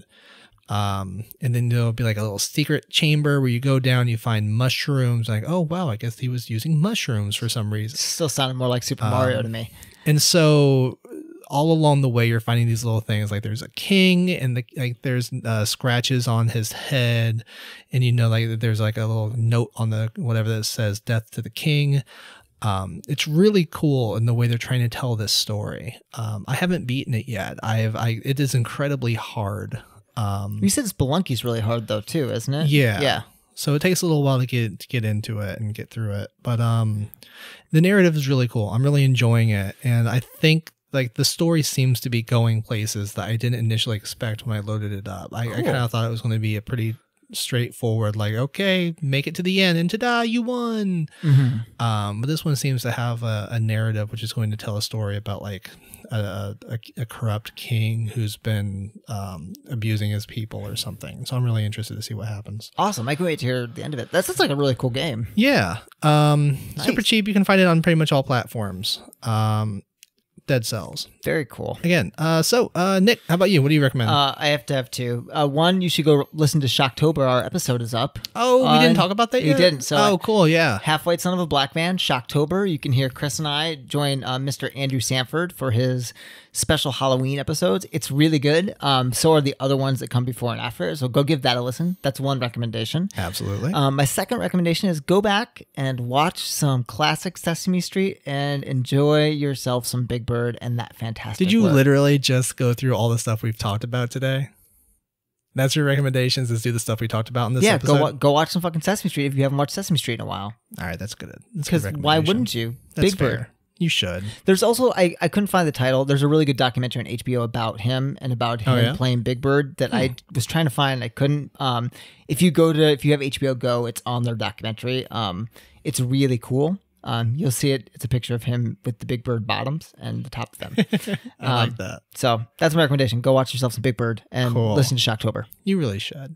S1: Um, and then there'll be like a little secret chamber where you go down, you find mushrooms. Like, oh wow, I guess he was using mushrooms for some reason.
S2: Still sounded more like Super Mario
S1: Um,
S2: to me.
S1: And so all along the way, you're finding these little things. Like there's a king, and the, like there's uh, scratches on his head, and you know, like there's like a little note on the whatever that says "Death to the King." Um, it's really cool in the way they're trying to tell this story. Um, I haven't beaten it yet. I've, I it is incredibly hard. Um,
S2: You said Spelunky's really hard though too, isn't it?
S1: Yeah.
S2: Yeah.
S1: So it takes a little while to get to get into it and get through it. But um, the narrative is really cool. I'm really enjoying it. And I think like the story seems to be going places that I didn't initially expect when I loaded it up. I, I
S2: Cool.
S1: kind of thought it was going to be a pretty straightforward, like, okay, make it to the end and ta-da, you won.
S2: Mm-hmm.
S1: Um, but this one seems to have a, a narrative which is going to tell a story about like a, a, a corrupt king who's been um, abusing his people or something. So I'm really interested to see what happens.
S2: Awesome. I can wait to hear the end of it. That sounds like a really cool game.
S1: Yeah. Um,
S2: Nice.
S1: Super cheap. You can find it on pretty much all platforms. Um, Dead Cells.
S2: Very cool.
S1: Again, uh, so uh, Nick, how about you? What do you recommend?
S2: Uh, I have to have two. Uh, one, you should go listen to Shocktober. Our episode is up.
S1: oh, we
S2: on-
S1: didn't talk about that
S2: we
S1: yet?
S2: didn't, so
S1: oh,
S2: I-
S1: cool. Yeah.
S2: Half-White Son of a Black Man, Shocktober. You can hear Chris and I join uh, Mister Andrew Sanford for his special Halloween episodes. It's really good. Um, so are the other ones that come before and after. So go give that a listen. That's one recommendation.
S1: Absolutely.
S2: Um, my second recommendation is go back and watch some classic Sesame Street and enjoy yourself some Big Bird and that fantastic
S1: Did you
S2: work.
S1: literally just go through all the stuff we've talked about today? That's your recommendations, is do the stuff we talked about in this
S2: yeah,
S1: episode?
S2: go wa- go watch some fucking Sesame Street if you haven't watched Sesame Street in a while.
S1: All right, that's good. That's a good
S2: Because why
S1: recommendation.
S2: wouldn't you?
S1: That's
S2: Big
S1: fair.
S2: Bird.
S1: You should.
S2: There's also I, I couldn't find the title. There's a really good documentary on H B O about him and about him
S1: Oh, yeah?
S2: playing Big Bird that I was trying to find. I couldn't. Um, if you go to if you have H B O Go, it's on their documentary. Um, it's really cool. Um, you'll see it. It's a picture of him with the Big Bird bottoms and the top of them.
S1: I
S2: Um,
S1: like that.
S2: So that's my recommendation. Go watch yourself some Big Bird and
S1: Cool.
S2: listen to Shocktober.
S1: You really should.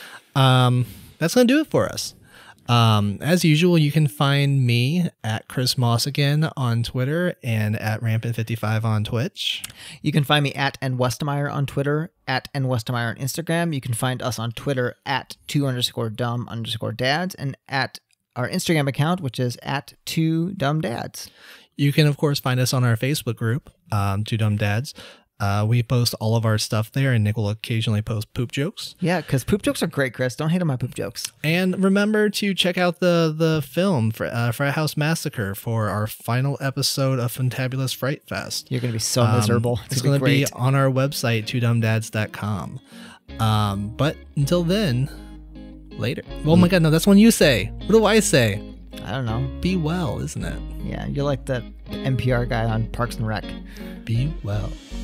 S1: Um, that's going to do it for us. Um, as usual, you can find me at Chris Moss again on Twitter and at Rampant fifty-five on Twitch.
S2: You can find me at N Westemeyer on Twitter, at N Westemeyer on Instagram. You can find us on Twitter at two underscore dumb underscore dads and at our Instagram account, which is at two dumb dads.
S1: You can, of course, find us on our Facebook group, um, Two Dumb Dads. Uh, we post all of our stuff there, and Nick will occasionally post poop jokes.
S2: Yeah, because poop jokes are great, Chris. Don't hate on my poop jokes.
S1: And remember to check out the the film for uh, Frat House Massacre for our final episode of Fantabulous Fright Fest.
S2: You're going to be so
S1: Um,
S2: miserable.
S1: It's,
S2: It's,
S1: going
S2: going
S1: to
S2: to
S1: be on our website, two dumb dads dot com. Um, but until then, later. Oh my God, no, that's one you say. What do I say?
S2: I don't know.
S1: Be well, isn't it?
S2: Yeah, you're like the N P R guy on Parks and Rec.
S1: Be well.